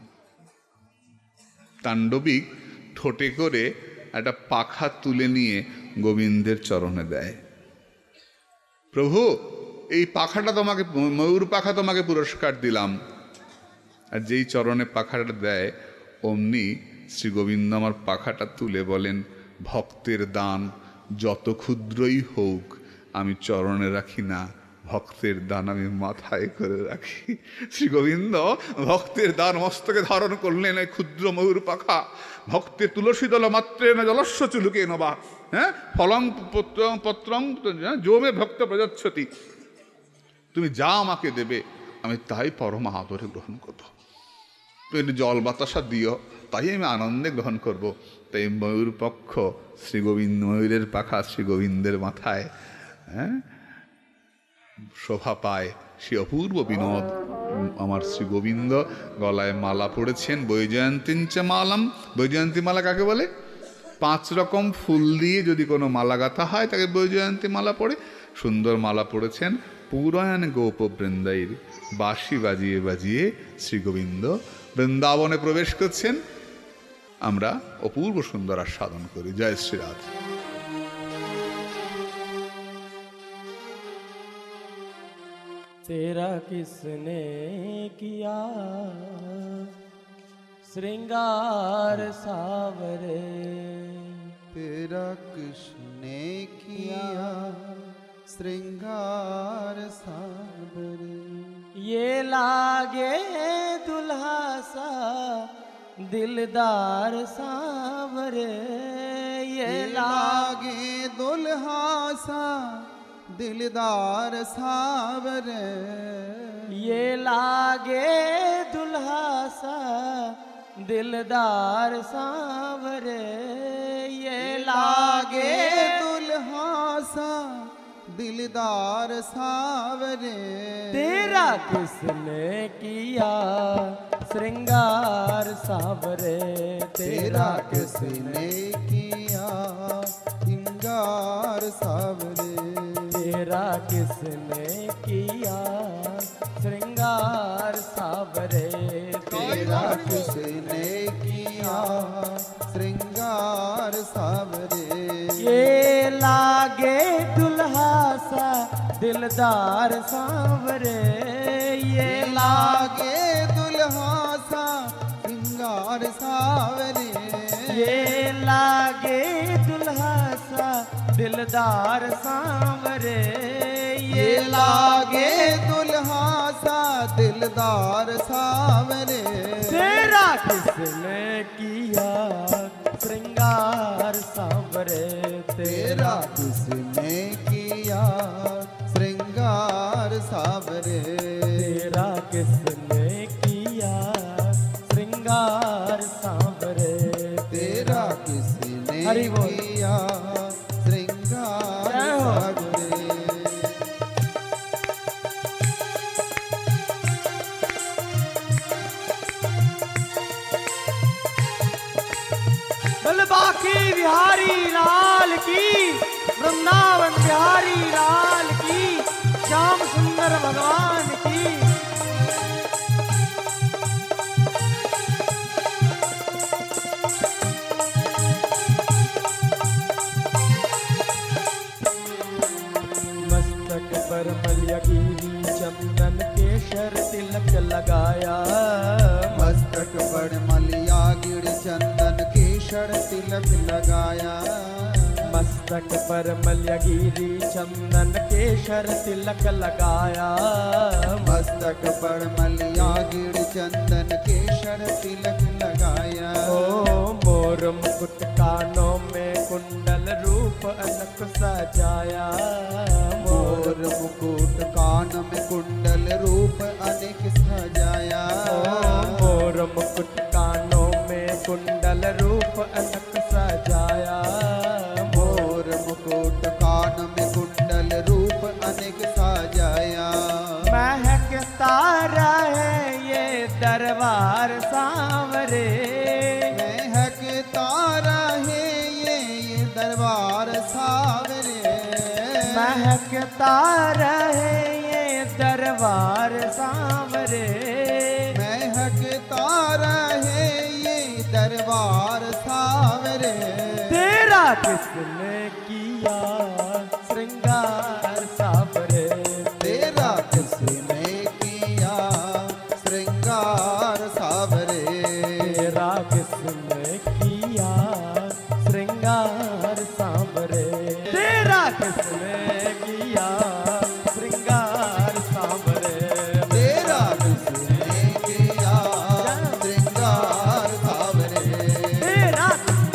তাণ্ডবিক ঠোঁটে করে একটা পাখা তুলে নিয়ে গোবিন্দের চরণে দেয়, প্রভু এই পাখাটা তোমাকে, ময়ূর পাখা তোমাকে পুরস্কার দিলাম। আর যেই চরণে পাখাটা দেয়, অমনি শ্রী গোবিন্দ আমার পাখাটা তুলে বলেন, ভক্তের দান যত ক্ষুদ্রই হোক আমি চরণে রাখি না, ভক্তের দান আমি মাথায় করে রাখি। শ্রী গোবিন্দ ভক্তের দান মস্তকে ধারণ করলেন, এই ক্ষুদ্র ময়ূর পাখা। ভক্তের তুলসী দল মাত্রে না জলস্ব চুলুকে নবা, হ্যাঁ ফলং পত্রং জমে ভক্ত প্রযচ্ছতি, তুমি যা আমাকে দেবে আমি তাই পরম আদরে গ্রহণ করব। তুমি জল বাতাসা দিও, তাই আমি আনন্দে গ্রহণ করব। তাই ময়ূর পক্ষ শ্রী গোবিন্দ, ময়ূরের পাখা শ্রী গোবিন্দের মাথায় হ্যাঁ শোভা পায়, সে অপূর্ব বিনোদ। আমার শ্রী গোবিন্দ গলায় মালা পড়েছেন, বৈজয়ন্তীঞ্চ মালাম। বৈজয়ন্তী মালা কাকে বলে? 5 রকম ফুল দিয়ে যদি কোনো মালা গাঁথা হয় তাকে বৈজয়ন্তী মালা পড়ে। সুন্দর মালা পড়েছেন, পুরায়ণ গোপ বৃন্দাইর, বাঁশি বাজিয়ে বাজিয়ে শ্রী গোবিন্দ বৃন্দাবনে প্রবেশ করছেন। আমরা অপূর্ব সুন্দর আস্বাদন করি। জয় শ্রী রাধে। तेरा किसने किया श्रृंगार सावरे, तेरा किसने किया श्रृंगार सावरे, ये लागे दुल्हा सा दिलदार सावरे, ये लागे दुल्हा सा दिलदार सावरे, ये लागे दुल्हा सा दिलदार सावरे, ये लागे दुल्हा सा दिलदार सावरे, तेरा किसने किया श्रृंगार सावरे, तेरा किसने किया श्रृंगार सावरे, तेरा किसने किया श्रृंगार सावरे, तेरा किसने किया श्रृंगार सावरे, ये लागे दुल्हा सा दिलदार सावरे, ये लागे दुल्हा सा श्रृंगार सावरे, ये लागे दुल्हा सा दिलदार सांवरे, ये लागे दुल्हा सा दिलदार सावरे, तेरा किसने किया श्रृंगार सांवरे, तेरा किसने किया श्रृंगार सावरे, तेरा किसने किया श्रृंगार सांवरे, तेरा किसने हरि बोल। किया श्रृंगार सावरे, बलबाकी बिहारी लाल की, वृंदावन बिहारी लाल की, श्याम सुंदर भगवान की। मस्तक पर मलयगीरी चंदन केशर तिलक लगाया, मस्तक पर मलिया गिर चंदन केशर तिलक लगाया, मस्तक मस्तक पर मलयगिरी चंदन केशर तिलक लगाया। मस्तक पर मलिया गिर चंदन केशर तिलक लगाया। ओ मोर मुकुट कानों में कुंडल रूप अलग सजाया। मोर मुकुट कान में कुंडल रूप अनेक सजाया। मोर मुकुट कानों में कुंडल रूप अलग सजाया। मोर मुकुट कान में कुंडल रूप अनेक सजाया। महकता रहे ये दरबार सांवरे। महकता रहे ये दरबार सावरे। महकता रहे ये दरबार सांवरे। महकता रहे ये दरबार सावरे। तेरा किसने किया श्रृंगार सांवरे। तेरा किसने किया श्रृंगार सावरे। तेरा किसने किया श्रृंगार सांवरे। तेरा किसने किया श्रृंगार सांवरे। तेरा किसने किया श्रृंगार सावरे। तेरा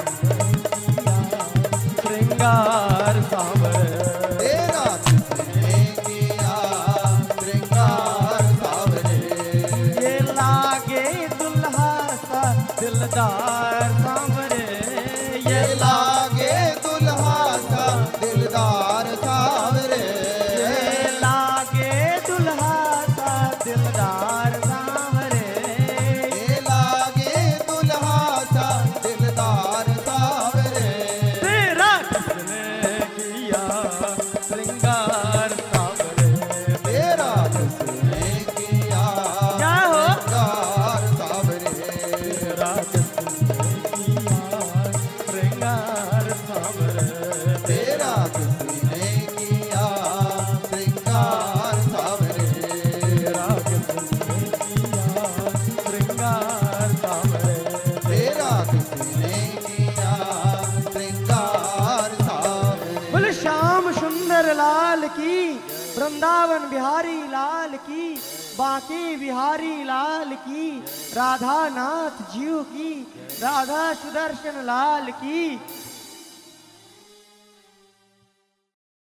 श्रृंगार सांवरे। तेरा किसने किया श्रृंगार सावरे। ये लागे दुल्हा सा दिलदार सांवरे। ये लागे दुल्हा सा दिलदार सावरे। ये लागे दुल्हा सा दिलदार सांवरे। ये लागे दुल्हा सा दिलदार सावरे। तेरा किसने किया श्रृंगार सांवरे। तेरा किसने किया क्या हो? श्रृंगार सावरे। तेरा किसने किया श्रृंगार सांवरे। तेरा किसने किया श्रृंगार सावरे। तेरा किसने किया श्रृंगार सांवरे। तेरा किसने किया श्रृंगार सावरे। बोले श्याम सुंदर लाल की, वृंदावन बिहारी लाल की, बांके बिहारी लाल की, राधा नाथ जीव की, राधा सुदर्शन लाल की।